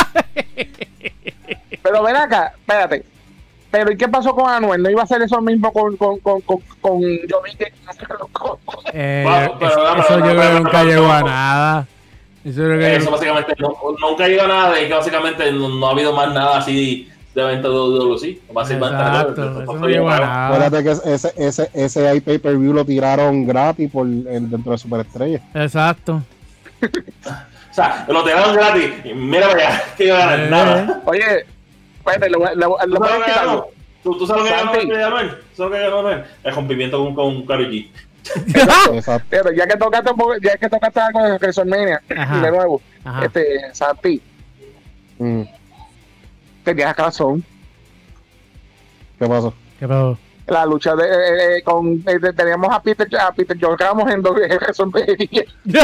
Speaker 9: Pero ven acá, espérate. Pero ¿y qué pasó con Anuel? ¿No iba a hacer eso mismo con, con, con, con, con Yovica?
Speaker 2: Eh,
Speaker 8: Bueno, pero
Speaker 2: eso,
Speaker 8: vamos,
Speaker 2: eso yo
Speaker 8: vamos,
Speaker 2: creo que
Speaker 8: vamos,
Speaker 2: nunca
Speaker 8: vamos,
Speaker 2: llegó a
Speaker 8: vamos.
Speaker 2: nada. Eso yo creo que
Speaker 8: Eso básicamente no, nunca llegó a nada y que básicamente no, no ha habido más nada así de evento de W W C. Básicamente,
Speaker 2: Exacto,
Speaker 8: ¿no?
Speaker 2: eso no llegó a nada.
Speaker 7: Acuérdate que ese, ese, ese i pay-per-view lo tiraron gratis por, en- dentro de Superestrella.
Speaker 2: Exacto.
Speaker 8: O sea, lo tiraron gratis y mira para allá, que iba a ganar
Speaker 2: Eh.
Speaker 8: nada.
Speaker 9: Oye, espérate, le voy- le voy- le
Speaker 8: ¿Tú
Speaker 9: voy a
Speaker 8: sabes lo que
Speaker 9: explicar
Speaker 8: ganó?
Speaker 9: algo.
Speaker 8: ¿Tú, tú sabes lo que ganó
Speaker 9: Santi.
Speaker 8: este Anuel? ¿Tú sabes lo que ganó Anuel? El rompimiento con, con Karol G.
Speaker 7: Exacto.
Speaker 9: Fíjate, ya que tocaste, un poco- ya que tocaste algo de WrestleMania,
Speaker 2: Ajá.
Speaker 9: de nuevo,
Speaker 2: Ajá.
Speaker 9: este, Santi,
Speaker 7: Mm.
Speaker 9: tenías razón.
Speaker 7: ¿Qué pasó?
Speaker 2: ¿Qué pasó?
Speaker 9: La lucha de, eh, eh, con, eh, de- teníamos a Peter, a Peter John Ramos en doble WrestleMania.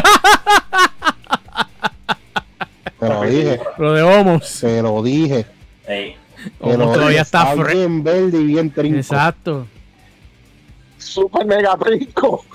Speaker 7: Te lo dije,
Speaker 2: Lo de Homos.
Speaker 7: te lo dije.
Speaker 8: Ey.
Speaker 7: Te lo
Speaker 2: Homos todavía
Speaker 7: dije.
Speaker 2: está
Speaker 7: Está
Speaker 2: fre-
Speaker 7: bien verde y bien trinco.
Speaker 2: Exacto.
Speaker 9: Super mega brinco.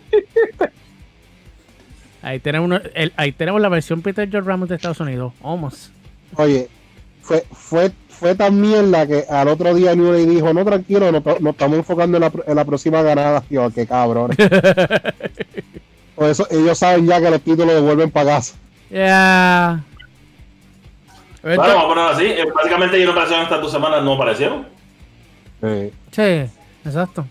Speaker 2: Ahí tenemos, una- el- ahí tenemos la versión Peter George Ramos de Estados Unidos. Homos.
Speaker 7: Oye, fue, fue, fue tan mierda que al otro día New Day dijo, no, tranquilo, nos, nos estamos enfocando en la, en la próxima ganada. Tío, qué cabrones. Por eso ellos saben ya que los títulos devuelven para casa.
Speaker 2: Yeah.
Speaker 8: Bueno, vamos a ponerlo así. Eh, básicamente ellos no aparecieron estas dos semanas, no aparecieron.
Speaker 7: Sí.
Speaker 2: Sí, exacto.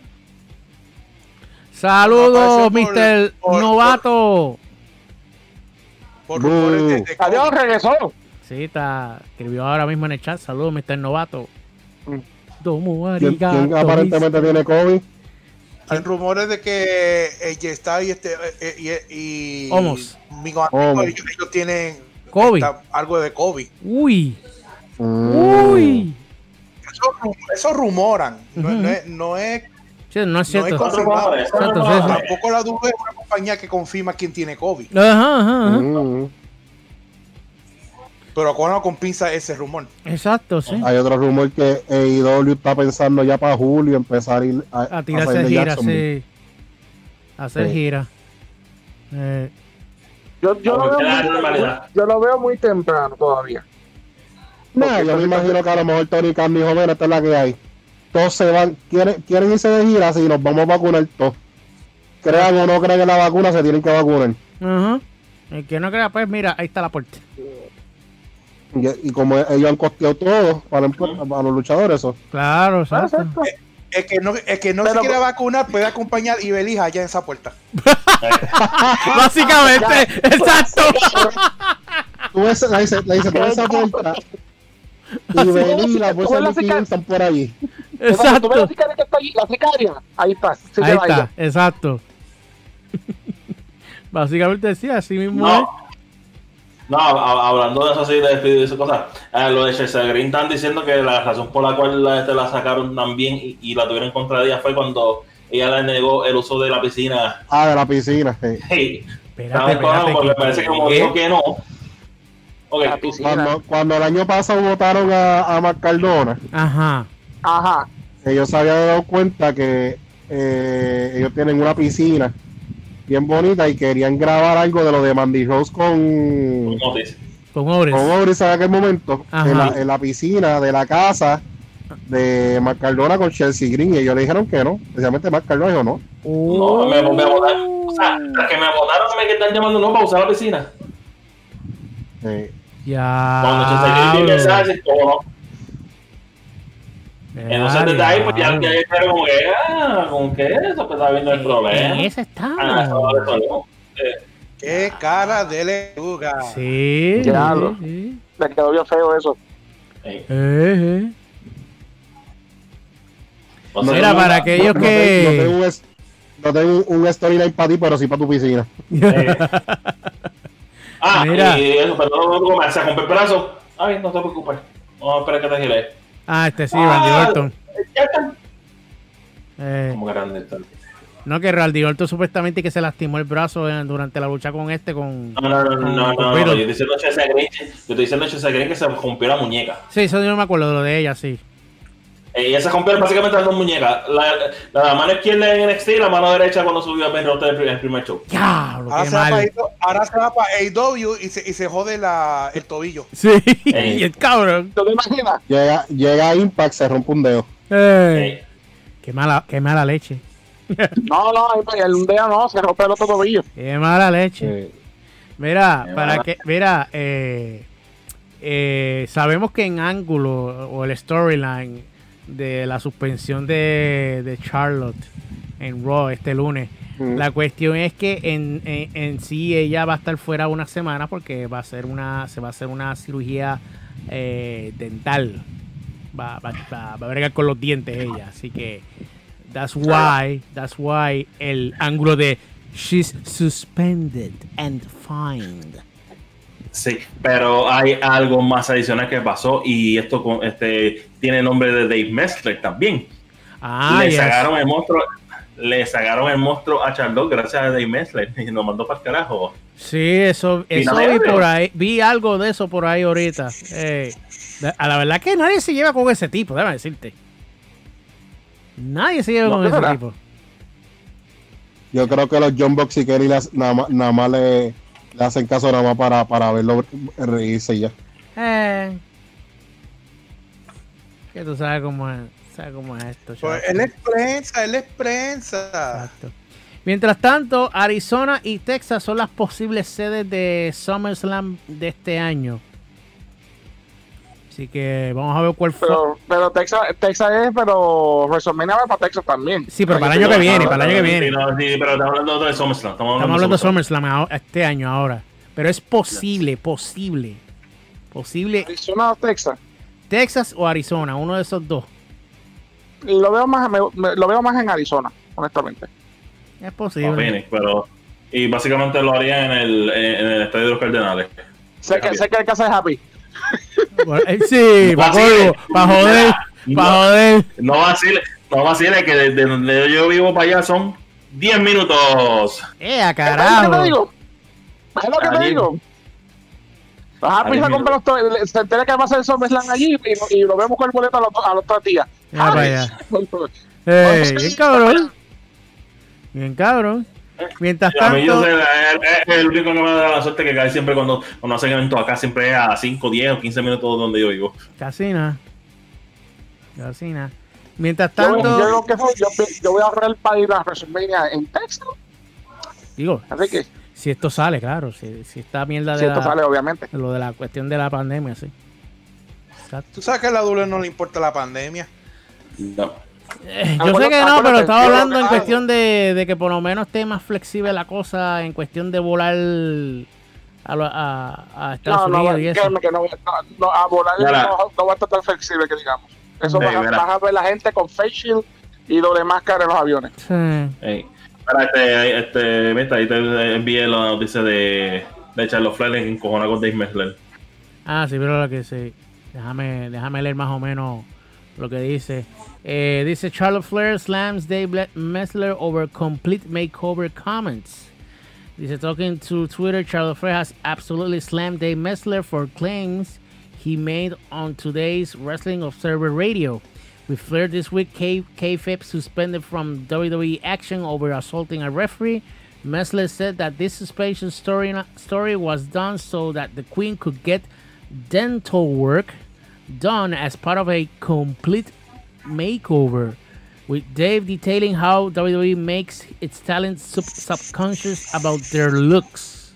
Speaker 2: Saludos, mister Novato.
Speaker 6: Por rumores de, de
Speaker 9: Adiós, regresó.
Speaker 2: Sí, está. Escribió ahora mismo en el chat. Saludos, mister Novato. Domo
Speaker 7: ¿Quién, quién
Speaker 2: arigato,
Speaker 7: aparentemente tiene COVID?
Speaker 6: Hay rumores de que ella está y este eh, y, y
Speaker 2: Homos.
Speaker 6: mis amigos,
Speaker 7: Homos.
Speaker 6: ellos, ellos tienen
Speaker 2: COVID.
Speaker 6: esta- algo de COVID.
Speaker 2: Uy,
Speaker 7: Mm.
Speaker 2: uy.
Speaker 6: Eso, ru- eso rumoran. No,
Speaker 2: Ujú.
Speaker 6: no es, no es,
Speaker 2: Sí, no es
Speaker 6: no es
Speaker 2: cierto.
Speaker 6: confirmado.
Speaker 2: Exacto, sí, sí.
Speaker 6: Tampoco la duda es una compañía que confirma quién tiene COVID.
Speaker 2: Ajá, ajá, ajá.
Speaker 7: Mm.
Speaker 6: Pero acuérdate con pinza ese rumor.
Speaker 2: Exacto, sí.
Speaker 7: Hay otro rumor que A E W está pensando ya para julio empezar a ir a,
Speaker 2: A
Speaker 7: a
Speaker 2: tirarse
Speaker 7: salir de
Speaker 2: gira,
Speaker 7: Jacksonville.
Speaker 2: sí. A hacer
Speaker 7: Sí.
Speaker 2: gira. Eh,
Speaker 9: Yo, yo, lo
Speaker 8: Porque
Speaker 9: veo
Speaker 8: la
Speaker 9: muy,
Speaker 8: normalidad.
Speaker 9: yo lo veo muy temprano todavía.
Speaker 7: No, yo me imagino que a lo mejor Tony Khan dijo, mira, esta es la que hay. Todos se van, quieren, quieren irse de gira, si nos vamos a vacunar todos. Crean o no crean en la vacuna, se tienen que vacunar.
Speaker 2: ajá. El que no crea, pues mira, ahí está la puerta.
Speaker 7: Y, y como ellos han costeado todo para, para los luchadores, eso.
Speaker 2: Claro, exacto.
Speaker 6: El que no, el que no
Speaker 9: Pero-
Speaker 6: se quiere vacunar puede acompañar y Belija allá en esa puerta.
Speaker 2: Básicamente, exacto.
Speaker 7: Tú ves, la dice, la dice, por esa puerta. Y Beli y la
Speaker 9: Tú ves
Speaker 7: fuerza
Speaker 9: la
Speaker 7: de Mickey
Speaker 9: cica-
Speaker 7: están por allí.
Speaker 9: ¿Tú ves la
Speaker 2: Exacto.
Speaker 9: sicaria que está allí? La sicaria. Ahí está. Sí
Speaker 2: Ahí
Speaker 9: se
Speaker 2: está,
Speaker 9: vaya.
Speaker 2: exacto. Básicamente decía así mismo. ¿eh?
Speaker 8: No. No, a- hablando de eso así, de despido y esas cosas, eh, lo de Chelsea Green están diciendo que la razón por la cual la, este, la sacaron también y, y la tuvieron contra ella fue cuando ella le negó el uso de la piscina.
Speaker 7: Ah, de la piscina. Sí.
Speaker 8: Hey,
Speaker 2: Espérate, espérate.
Speaker 8: porque
Speaker 2: que-
Speaker 8: parece que como
Speaker 2: ¿qué?
Speaker 8: dijo que no. Ok,
Speaker 9: La piscina.
Speaker 7: Cuando, cuando el año pasado votaron a, a Mark Cardona,
Speaker 2: Ajá.
Speaker 9: Ajá.
Speaker 7: ellos se habían dado cuenta que eh, ellos tienen una piscina bien bonita y querían grabar algo de lo de Mandy Rose con,
Speaker 8: como dice.
Speaker 2: Con Ores.
Speaker 7: con Obris en aquel momento,
Speaker 2: Ajá.
Speaker 7: en la, en la piscina de la casa de Mark Cardona con Chelsea Green, y ellos le dijeron que no, especialmente Mark Cardona dijo no.
Speaker 8: No, me, me votaron. O sea, las que me votaron me que están llamando no para usar la piscina.
Speaker 7: Eh,
Speaker 8: Cuando Chelsea Green
Speaker 2: Ya.
Speaker 8: empieza a decir todo no. Entonces desde ahí pues ya, ya yo como que, ah, con que eso pues está viendo el problema.
Speaker 2: En esa está.
Speaker 8: Ah, eso no resolvió. Eh,
Speaker 6: Qué cara de lechuga.
Speaker 2: Sí.
Speaker 9: Ya
Speaker 2: sí,
Speaker 9: lo-
Speaker 2: sí.
Speaker 9: Le quedó bien feo eso.
Speaker 8: eh.
Speaker 2: Eh, eh.
Speaker 8: O sea,
Speaker 2: Mira,
Speaker 8: no,
Speaker 2: para
Speaker 8: no,
Speaker 2: aquellos
Speaker 7: no, te- no tengo
Speaker 2: que.
Speaker 7: un, es- no tengo un, un storyline para ti, pero sí para tu piscina.
Speaker 8: eh. Ah,
Speaker 2: Mira.
Speaker 8: y eso, pero no, no, no, se rompe el brazo. Ay, no te preocupes. Vamos a esperar que te gire.
Speaker 2: Ah, este sí, Randy
Speaker 8: Ah,
Speaker 2: Orton.
Speaker 8: Ya está.
Speaker 2: Eh,
Speaker 8: Como grande está.
Speaker 2: no, que Randy Orton supuestamente que se lastimó el brazo eh, durante la lucha con este, con.
Speaker 8: No, no, no, no, no,
Speaker 2: con
Speaker 8: no,
Speaker 2: Riddle.
Speaker 8: yo estoy diciendo a Chelsea Green, yo estoy diciendo a Chelsea Green que se rompió la muñeca.
Speaker 2: Sí, eso yo no me acuerdo de lo de ella, sí.
Speaker 8: Eh, Ella se rompió básicamente las dos muñecas. La, la, la mano izquierda en N X T y la mano derecha cuando subió a Ben Rotter en el primer show.
Speaker 2: Diablo,
Speaker 6: Ahora
Speaker 2: qué
Speaker 6: se, va para,
Speaker 2: mal.
Speaker 6: ahora se va para A E W y se, y se jode la, el tobillo.
Speaker 2: Sí,
Speaker 8: Ey.
Speaker 2: y el cabrón.
Speaker 9: ¿Tú te imaginas?
Speaker 7: Llega, llega a Impact, se rompe un dedo.
Speaker 2: Eh,
Speaker 8: Eh,
Speaker 2: qué mala, qué mala leche.
Speaker 9: No, no, el un día no, se rompe el otro tobillo.
Speaker 2: Qué mala leche.
Speaker 7: Eh,
Speaker 2: Mira,
Speaker 8: Qué
Speaker 2: para
Speaker 8: mala.
Speaker 2: que, mira, eh, eh, sabemos que en ángulo o el storyline de la suspensión de, de Charlotte en Raw este lunes,
Speaker 7: Mm.
Speaker 2: la cuestión es que en, en, en sí ella va a estar fuera una semana porque va a ser una, se va a hacer una cirugía eh, dental. Va, va, va, va a bregar con los dientes ella, así que that's why, that's why el ángulo de she's suspended and fined.
Speaker 8: sí, pero hay algo más adicional que pasó y esto con, este, tiene nombre de Dave Mestre también.
Speaker 2: Ah,
Speaker 8: le
Speaker 2: yes.
Speaker 8: sacaron el monstruo, le sacaron el monstruo a Charlotte gracias a Dave Mestre y nos mandó para el carajo.
Speaker 2: Sí, eso, eso
Speaker 8: nadie
Speaker 2: vi
Speaker 8: vio.
Speaker 2: por ahí, vi algo de eso por ahí ahorita. Eh, a la verdad que nadie se lleva con ese tipo, déjame decirte. Nadie se lleva
Speaker 9: No,
Speaker 2: con
Speaker 9: es
Speaker 2: ese
Speaker 9: verdad.
Speaker 2: tipo.
Speaker 7: yo creo que los John Box y Kenny las- nada más, nada más le, le hacen caso nada más para, para verlo reírse y ya.
Speaker 2: Eh, que tú sabes cómo es, sabes cómo es esto.
Speaker 6: Pues
Speaker 2: chaval.
Speaker 6: él es prensa, él es prensa.
Speaker 2: Exacto. Mientras tanto, Arizona y Texas son las posibles sedes de SummerSlam de este año. Así que vamos a ver cuál fue.
Speaker 9: Pero, pero Texas, Texas es, pero WrestleMania va para Texas también.
Speaker 2: Sí, pero para el año que viene, para el año que viene.
Speaker 8: Sí, no, sí, pero estamos hablando de SummerSlam. Estamos hablando,
Speaker 2: Estamos hablando de
Speaker 8: SummerSlam.
Speaker 2: SummerSlam ahora- este año ahora. Pero es posible, posible. Posible.
Speaker 9: Arizona o Texas.
Speaker 2: Texas o Arizona, uno de esos dos.
Speaker 9: Lo veo más, me- me- lo veo más en Arizona, honestamente.
Speaker 2: Es
Speaker 8: No,
Speaker 2: posible.
Speaker 8: Phoenix, pero... Y básicamente lo haría en el, en el Estadio de los Cardenales.
Speaker 9: Sé que, sé que el casa es Happy.
Speaker 2: Bueno, eh, sí, para
Speaker 8: Vacile.
Speaker 2: joder,
Speaker 8: Mira,
Speaker 2: para
Speaker 8: no.
Speaker 2: joder.
Speaker 8: No vacile, no vacile que desde donde yo vivo para allá son diez minutos.
Speaker 2: Eh, a
Speaker 9: ¿Es lo que te
Speaker 2: carajo.
Speaker 9: digo? ¿Es lo que te
Speaker 8: Allí.
Speaker 9: digo? Los Happy
Speaker 8: Allí
Speaker 9: se compra los to- se entera que va a ser el SummerSlam allí y, y lo vemos con el boleto a los, a los tres días.
Speaker 2: Mira para
Speaker 9: Ay,
Speaker 2: allá. Eh, bien cabrón. Bien cabrón. Mientras
Speaker 8: A mí yo
Speaker 2: tanto,
Speaker 8: sé, es es el único que me da la suerte que cae siempre cuando, cuando hacen eventos acá, siempre es a cinco, diez o quince minutos donde yo vivo.
Speaker 2: casi nada. Casi nada. Mientras
Speaker 9: Yo, yo,
Speaker 2: tanto,
Speaker 9: lo que fue, yo, yo voy a ahorrar para ir a WrestleMania en Texas.
Speaker 2: digo,
Speaker 9: Así que,
Speaker 2: si esto sale, claro, si, si esta mierda de
Speaker 9: si esto
Speaker 2: la-
Speaker 9: sale, obviamente.
Speaker 2: de lo de la cuestión de la pandemia, sí. Exacto.
Speaker 6: Tú sabes que a la W no le importa la pandemia.
Speaker 8: No.
Speaker 2: Eh, yo
Speaker 9: Acuérdate-
Speaker 2: sé que no, pero
Speaker 9: acuérdate,
Speaker 2: estaba
Speaker 9: yo-
Speaker 2: hablando en
Speaker 6: ah,
Speaker 2: cuestión de, de que por lo menos esté más flexible la cosa en cuestión de volar a, lo- a, a Estados
Speaker 9: No, no,
Speaker 2: Unidos y eso.
Speaker 9: créeme que no, no, no, a volar
Speaker 8: Mira.
Speaker 9: no, no va a estar tan flexible que digamos. Eso
Speaker 8: Sí,
Speaker 9: vas, a-
Speaker 8: mira.
Speaker 9: vas a ver la gente con face shield y doble máscara en los aviones.
Speaker 2: Sí.
Speaker 8: Ey. Mira, este, este, mira, ahí te envié la noticia de, de Charlotte Flair en encojona con Dave Messler.
Speaker 2: Ah, sí, pero lo que sí. Déjame, déjame leer más o menos lo que dice. Eh, dice Charlotte Flair slams Dave Messler over complete makeover comments. Dice, talking to Twitter, Charlotte Flair has absolutely slammed Dave Messler for claims he made on today's Wrestling Observer Radio. With Flair this week, K- kayfabe suspended from W W E action over assaulting a referee. Messler said that this suspension story, story was done so that the Queen could get dental work done as part of a complete makeover, with Dave detailing how W W E makes its talent sub subconscious about their looks.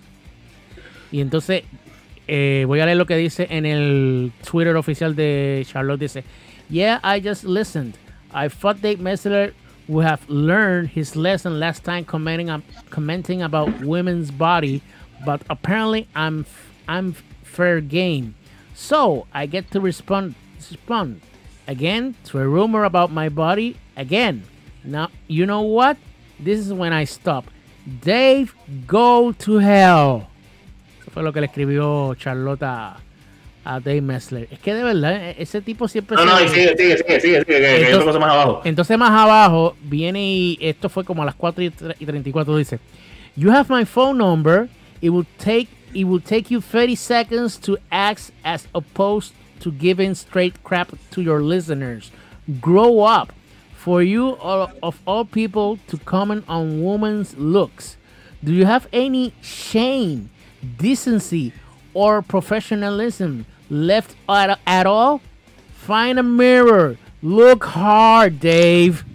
Speaker 2: Y entonces eh, voy a leer lo que dice en el Twitter oficial de Charlotte. Dice, yeah, I just listened. I thought Dave Messler would have learned his lesson last time commenting, um, commenting about women's body, but apparently I'm I'm fair game. So I get to respond respond again to a rumor about my body again. Now you know what? This is when I stop. Dave, go to hell. Eso fue lo que le escribió Charlotte a, a Dave Messler. Es que de verdad, ese tipo siempre...
Speaker 8: No,
Speaker 2: se-
Speaker 8: no, y sigue, sigue, sigue, sigue, sigue, que, que hay
Speaker 2: Entonces-
Speaker 8: otra cosa más abajo.
Speaker 2: Entonces más abajo viene y esto fue como a las cuatro y treinta y cuatro, dice, you have my phone number. It will take it will take you thirty seconds to ask as opposed to giving straight crap to your listeners. Grow up. For you all, of all people to comment on women's looks. Do you have any shame, decency, or professionalism left at, at all? Find a mirror. Look hard, Dave.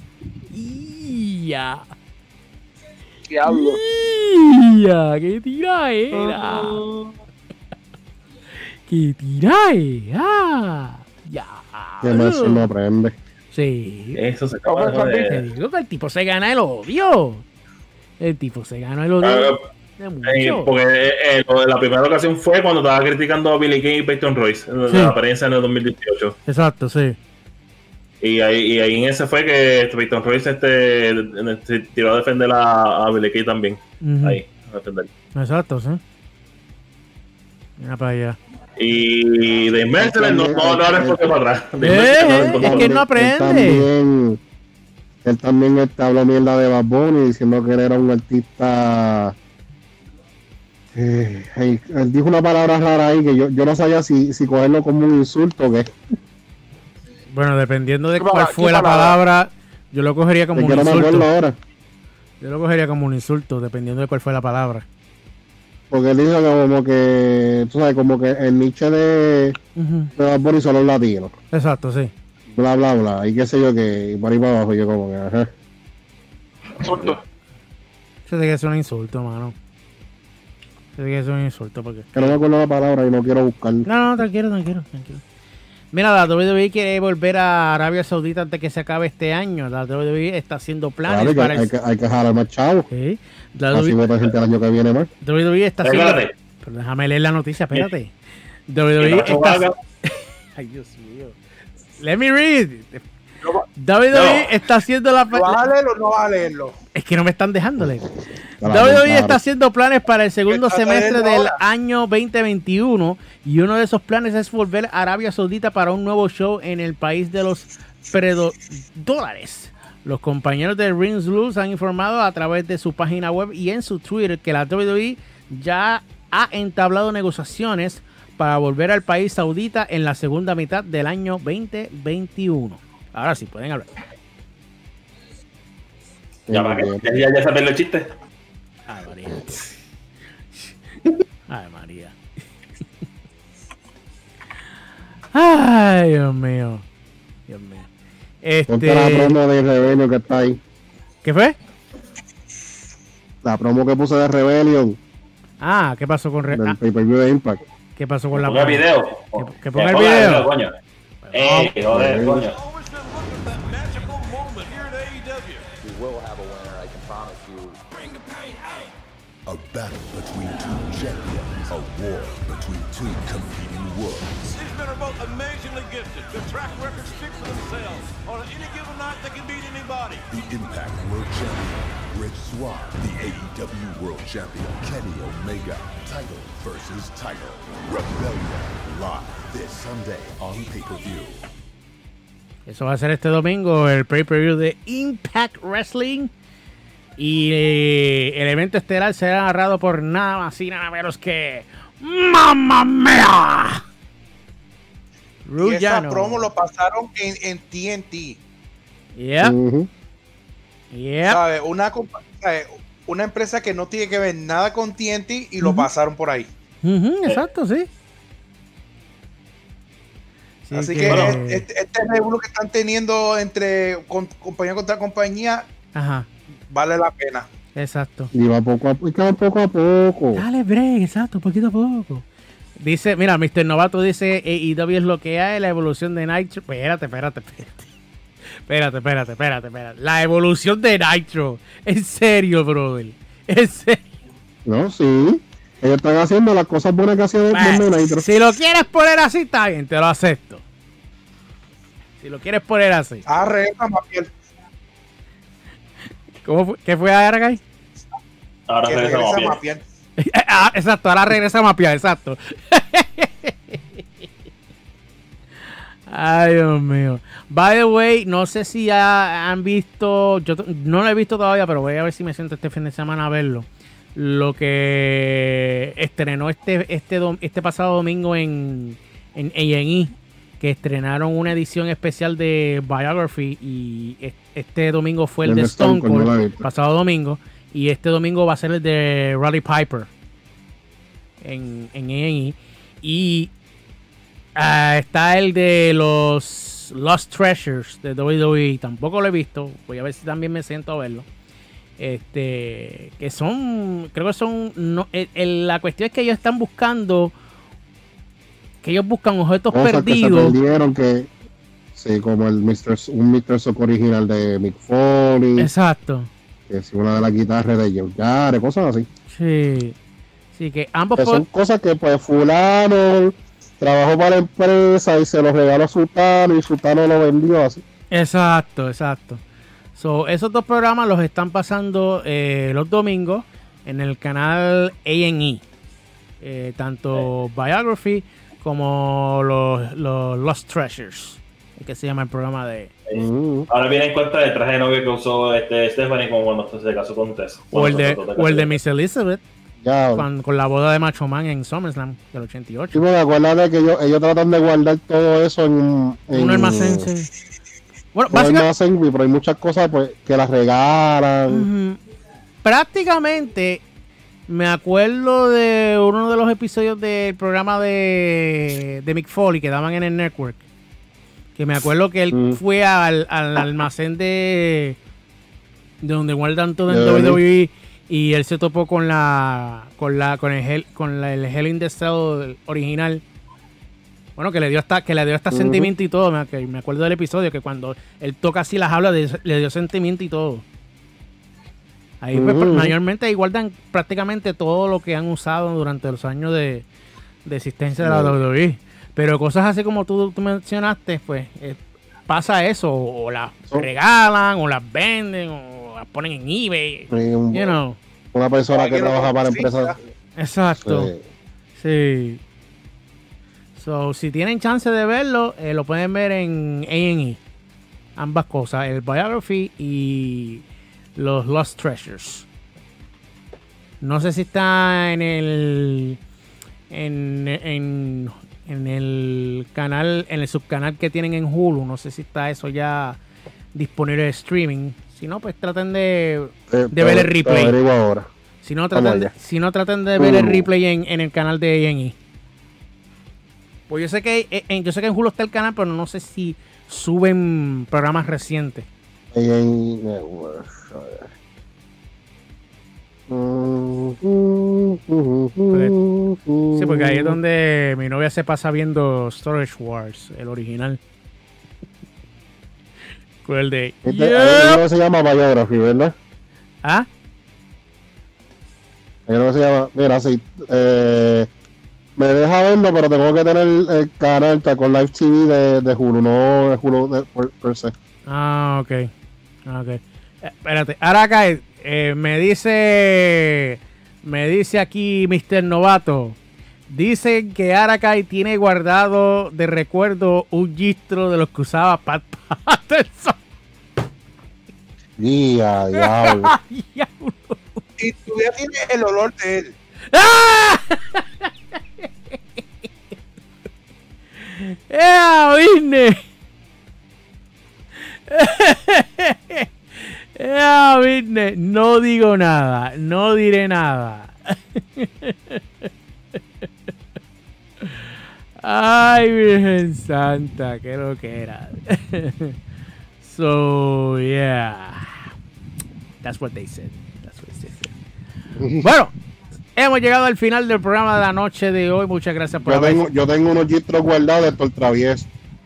Speaker 2: Yeah.
Speaker 9: Diablo.
Speaker 2: Yeah. Qué tiraera. Qué tiraera. Ya.
Speaker 7: Que más no aprende.
Speaker 2: Sí.
Speaker 8: Eso se acaba de
Speaker 9: ¿Cómo fue?
Speaker 2: Te
Speaker 8: joder.
Speaker 2: digo que el tipo se gana el odio. El tipo se gana el odio.
Speaker 8: Ah,
Speaker 2: de
Speaker 8: Eh,
Speaker 2: mucho.
Speaker 8: porque eh, eh, lo de la primera ocasión fue cuando estaba criticando a Billy King y Peyton Royce, de
Speaker 2: Sí.
Speaker 8: la apariencia en el dos mil dieciocho.
Speaker 2: Exacto, sí.
Speaker 8: Y ahí, y ahí en ese fue que Peyton Royce este, este, tiró a defender a, a Billy King también.
Speaker 2: Ujú.
Speaker 8: Ahí, a defender.
Speaker 2: Exacto, sí. Mira para allá.
Speaker 8: Y de Mercedes no, no, no respondió para atrás. Dave
Speaker 2: Eh,
Speaker 8: Mercedes no
Speaker 2: es
Speaker 8: respondió
Speaker 2: que
Speaker 8: para
Speaker 2: él no
Speaker 8: atrás.
Speaker 7: Él
Speaker 2: aprende.
Speaker 7: también, él también este, habló mierda de Bad Bunny diciendo que él era un artista. Eh, él, él dijo una palabra rara ahí que yo, yo no sabía si, si cogerlo como un insulto o qué.
Speaker 2: Bueno, dependiendo de
Speaker 9: ¿Qué
Speaker 2: cuál
Speaker 9: palabra?
Speaker 2: fue
Speaker 9: ¿Qué
Speaker 2: la
Speaker 9: palabra?
Speaker 2: palabra, yo lo cogería como
Speaker 7: Es
Speaker 2: un
Speaker 7: que no me acuerdo
Speaker 2: insulto.
Speaker 7: ahora.
Speaker 2: Yo lo cogería como un insulto, dependiendo de cuál fue la palabra.
Speaker 7: Porque él dijo que como que, tú sabes, como que el nicho de,
Speaker 2: Ujú.
Speaker 7: de Bad Bunny son los latinos.
Speaker 2: Exacto, sí.
Speaker 7: Bla, bla, bla. Y qué sé yo, que y por ahí para abajo yo como que, ajá.
Speaker 9: Insulto.
Speaker 2: Eso tiene que ser un insulto, mano. Eso tiene que ser un insulto porque...
Speaker 7: Que no me acuerdo la palabra y no quiero buscarla.
Speaker 2: No, no, tranquilo, tranquilo, tranquilo. Mira, la W W E quiere volver a Arabia Saudita antes que se acabe este año. La W W E está haciendo planes
Speaker 7: Claro,
Speaker 2: para
Speaker 7: hay,
Speaker 2: el...
Speaker 7: que, hay que jalar más chavos.
Speaker 2: Sí. La
Speaker 7: Así
Speaker 2: W W E...
Speaker 7: vota gente el año que viene más.
Speaker 2: W W E está
Speaker 8: Pero
Speaker 2: haciendo...
Speaker 8: espérate.
Speaker 2: Pero déjame leer la noticia, espérate. W W E está... Ay, Dios mío. Let me read. W W E
Speaker 6: No.
Speaker 2: está haciendo la...
Speaker 6: ¿No vas a leerlo o no vas a leerlo?
Speaker 2: Es que no me están dejando leer.
Speaker 7: Claro,
Speaker 2: W W E
Speaker 7: claro.
Speaker 2: está haciendo planes para el segundo
Speaker 6: Está
Speaker 2: semestre
Speaker 6: leyendo
Speaker 2: del
Speaker 6: ahora.
Speaker 2: año veinte veintiuno y uno de esos planes es volver a Arabia Saudita para un nuevo show en el país de los dólares. Los compañeros de Rings Blues han informado a través de su página web y en su Twitter que la W W E ya ha entablado negociaciones para volver al país saudita en la segunda mitad del año veinte veintiuno. Ahora sí, pueden hablar.
Speaker 8: Ya, va, que- ya, ya, ya sabes el chiste.
Speaker 2: Ay, María. Ay, María. Ay, Dios mío. Dios mío.
Speaker 7: Ponte la
Speaker 2: Este,
Speaker 7: promo de Rebellion que está ahí.
Speaker 2: ¿qué fue?
Speaker 7: La promo que puse de Rebellion
Speaker 2: Ah, ¿qué pasó con Re-
Speaker 7: del
Speaker 2: ah,
Speaker 7: pay-per-view de Impact.
Speaker 2: ¿qué pasó con la
Speaker 8: Ponga el video.
Speaker 2: Que- que ponga el video.
Speaker 8: coño. Ey, joder, coño.
Speaker 1: A battle between two champions. A war between two competing worlds.
Speaker 3: These men are both amazingly gifted. Their track records speak for themselves. On any given night, they can beat anybody.
Speaker 1: The Impact World Champion, Rich Swann. The A E W World Champion, Kenny Omega. Title versus title. Rebellion live this Sunday on pay-per-view.
Speaker 2: Eso va a ser este domingo, el pay-per-view de Impact Wrestling. Y eh, el evento estelar será narrado por nada más y nada menos que ¡Mamma Mía!
Speaker 6: Y
Speaker 2: Ruyano.
Speaker 6: esa promo lo pasaron en, en T N T.
Speaker 2: Yep,
Speaker 7: Ujú.
Speaker 2: yep.
Speaker 6: ¿Sabes? Una, compa- ¿sabes? Una empresa que no tiene que ver nada con T N T y lo pasaron por ahí.
Speaker 2: Ujú, exacto, sí. Sí
Speaker 6: Así que, este, este, este revuelo que están teniendo entre con- compañía contra compañía
Speaker 2: Ajá,
Speaker 6: vale la pena.
Speaker 2: exacto.
Speaker 7: Y va poco a poco, y que va poco a poco.
Speaker 2: Dale break, exacto, poquito a poco. Dice, mira, mister Novato dice A E W es lo que hay, la evolución de Nitro. Espérate, espérate, espérate. Espérate, espérate, espérate, espérate. La evolución de Nitro. En serio, brother. En serio.
Speaker 7: No, sí. Ellos están haciendo las cosas buenas que hacía
Speaker 2: Bueno,
Speaker 7: de Nitro.
Speaker 2: si lo quieres poner así, está bien, te lo acepto. Si lo quieres poner así.
Speaker 6: Ah, regresa más bien.
Speaker 2: ¿Cómo fue? ¿Qué fue Aragay?
Speaker 8: Ahora
Speaker 6: Que
Speaker 8: regresamos
Speaker 6: regresa
Speaker 8: bien.
Speaker 6: más bien.
Speaker 2: Ah, exacto, ahora regresa a mapear, exacto. Ay, Dios mío. By the way, no sé si ya han visto, yo t- no lo he visto todavía, pero voy a ver si me siento este fin de semana a verlo. Lo que estrenó este este dom- este pasado domingo en en A and E, que estrenaron una edición especial de Biography y es- este domingo fue el
Speaker 7: El
Speaker 2: de
Speaker 7: de
Speaker 2: Stone
Speaker 7: Stone Cold, no la he
Speaker 2: Cold,
Speaker 7: visto.
Speaker 2: pasado domingo, y este domingo va a ser el de Roddy Piper en, en A and E. Y ah, está el de los Lost Treasures de W W E. Tampoco lo he visto. Voy a ver si también me siento a verlo. Este, que son, creo que son, no, el- el- la cuestión es que ellos están buscando, que ellos buscan objetos
Speaker 7: Cosas que se
Speaker 2: perdidos.
Speaker 7: perdieron que, sí, como el mister S- un mister Sock original de Mick Foley,
Speaker 2: Exacto.
Speaker 7: que es una de las guitarras de Jeff Jarrett, cosas así.
Speaker 2: Sí. Sí, que ambos
Speaker 7: Que
Speaker 2: po-
Speaker 7: son cosas que pues fulano trabajó para la empresa y se los regaló a Sultano y Sultano lo vendió así.
Speaker 2: Exacto, exacto. So, esos dos programas los están pasando eh, los domingos en el canal A and E. Eh, tanto Biography como los, los Lost Treasures, que se llama el programa de...
Speaker 7: Mm.
Speaker 8: Ahora viene en cuenta del traje de novio que usó este Stephanie como cuando se casó con Tess.
Speaker 2: O el de,
Speaker 8: Cuando se
Speaker 2: o el de
Speaker 8: casó.
Speaker 2: Miss Elizabeth,
Speaker 7: Ya,
Speaker 2: con, con la boda de Macho Man en SummerSlam del ochenta y
Speaker 7: sí,
Speaker 2: ocho.
Speaker 7: porque acuérdate que ellos, ellos tratan de guardar todo eso en, en
Speaker 2: Un almacén, sí. Bueno,
Speaker 7: un
Speaker 2: básicamente...
Speaker 7: almacén, pero hay muchas cosas pues que las regalan.
Speaker 2: Ujú. Prácticamente me acuerdo de uno de los episodios del programa de, de Mick Foley que daban en el network. Que me acuerdo que él
Speaker 7: Mm.
Speaker 2: fue al, al almacén de, de donde guardan todo en
Speaker 7: De
Speaker 2: W W E y él se topó con la con la con el Hell, con la- el Hell in the Cell original Bueno, que le dio hasta, que le dio hasta uh-huh. sentimiento y todo. Me, que me acuerdo del episodio que cuando él toca así las hablas, de, le dio sentimiento y todo. Ahí uh-huh. pues, mayormente ahí guardan prácticamente todo lo que han usado durante los años de, de existencia de la uh-huh. W W E. Pero cosas así como tú, tú mencionaste, pues eh, pasa eso. O, o las oh. regalan, o las venden, o las ponen en eBay. Sí, un, you know.
Speaker 7: Una persona que trabaja para empresas.
Speaker 2: Exacto. Sí. sí. So, si tienen chance de verlo, eh, lo pueden ver en A and E. Ambas cosas, el Biography y los Lost Treasures. No sé si está en el en, en, en el canal, en el subcanal que tienen en Hulu. No sé si está eso ya disponible de streaming. Si no, pues traten de, eh, de ver el replay.
Speaker 7: Ahora.
Speaker 2: Si no, traten de, si no, traten de ver uh. el replay en, en el canal de A and E. Pues yo sé que en, yo sé que en Hulu está el canal, pero no sé si suben programas recientes.
Speaker 7: A and E Network.
Speaker 2: Sí, porque ahí es donde mi novia se pasa viendo Storage Wars, el original. Con el de...
Speaker 7: Este, yeah. Ahí se llama Biography, ¿verdad?
Speaker 2: ¿Ah?
Speaker 7: Ahí no se llama... Mira, sí. Eh, me deja verlo, pero tengo que tener el, el canal con Live T V de, de Hulu, no de Hulu de, por, per se.
Speaker 2: Ah, ok. Ok. Eh, espérate. Ahora acá eh, me dice... Me dice aquí mister Novato. Dicen que Arakai tiene guardado de recuerdo un gistro de los que usaba Pat Patterson.
Speaker 7: Día, diablo.
Speaker 6: Y todavía tiene el olor de él.
Speaker 2: ¡Ah! ¡Eh, Disney! ¡Eh, Disney! No digo nada, no diré nada. Ay, Virgen Santa, qué lo que era. So, yeah. That's what they said. That's what they said. Bueno, hemos llegado al final del programa de la noche de hoy. Muchas gracias por
Speaker 7: yo
Speaker 2: haber...
Speaker 7: tengo, yo tengo unos gistros guardados de todo el travieso.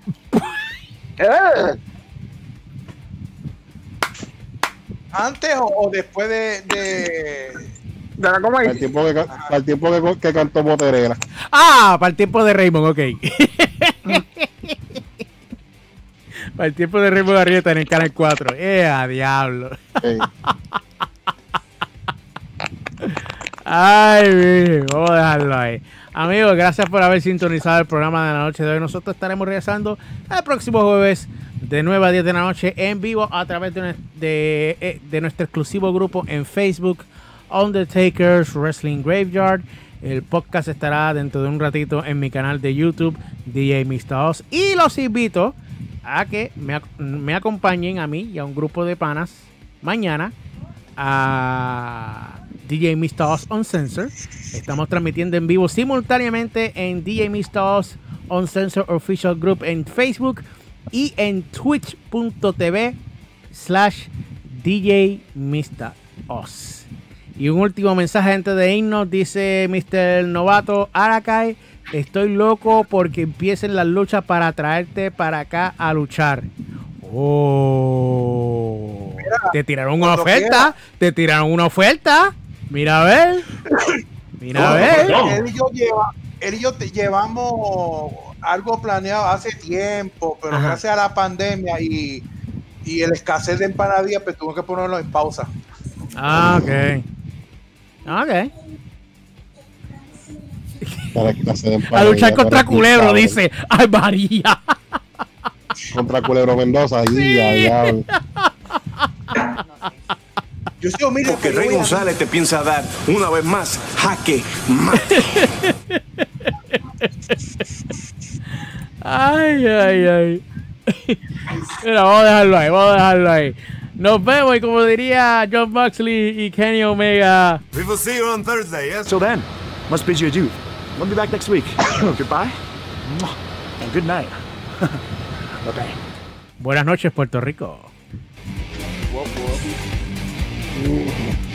Speaker 6: ¿Antes o, o después de, de...
Speaker 7: Para el tiempo, que, para el tiempo que, que cantó Moterera.
Speaker 2: Ah, para el tiempo de Raymond, ok. Para el tiempo de Raymond Arrieta en el canal cuatro. ¡Eh, a diablo! Hey. Ay, bien, vamos a dejarlo ahí. Amigos, gracias por haber sintonizado el programa de la noche de hoy. Nosotros estaremos regresando el próximo jueves de nueve a diez de la noche en vivo a través de, de, de nuestro exclusivo grupo en Facebook, Undertaker's Wrestling Graveyard. El podcast estará dentro de un ratito en mi canal de YouTube, D J mister Oz. Y los invito a que me, me acompañen a mí y a un grupo de panas mañana a D J mister Oz Uncensored. Estamos transmitiendo en vivo simultáneamente en D J mister Oz Uncensored Official Group en Facebook y en twitch.tv slash DJ mister Oz. Y un último mensaje antes de irnos, dice mister Novato: Arakai, estoy loco porque empiecen las luchas para traerte para acá a luchar. Oh, mira, te tiraron una oferta, quiera. te tiraron una oferta. Mira a ver, mira a ver.
Speaker 6: Él y yo, lleva, él y yo te llevamos algo planeado hace tiempo, pero Ajá. gracias a la pandemia y, y el escasez de empanadillas, pues tuve que ponerlo en pausa.
Speaker 2: Ah, ok. Ok. A luchar contra Culebro, dice. Ay, María.
Speaker 7: Contra Culebro Mendoza. Sí. Ya, ya.
Speaker 10: Yo soy humilde porque Rey González a... te piensa dar una vez más jaque mate.
Speaker 2: Ay, ay, ay. Mira, vamos a dejarlo ahí, vamos a dejarlo ahí. Nos vemos y como diría John Moxley y Kenny Omega.
Speaker 10: We will see you on Thursday, yes? Till then, must bid you adieu. We'll be back next week. Goodbye. And good night. Bye-bye.
Speaker 2: Buenas noches, Puerto Rico.
Speaker 10: Whoop, whoop.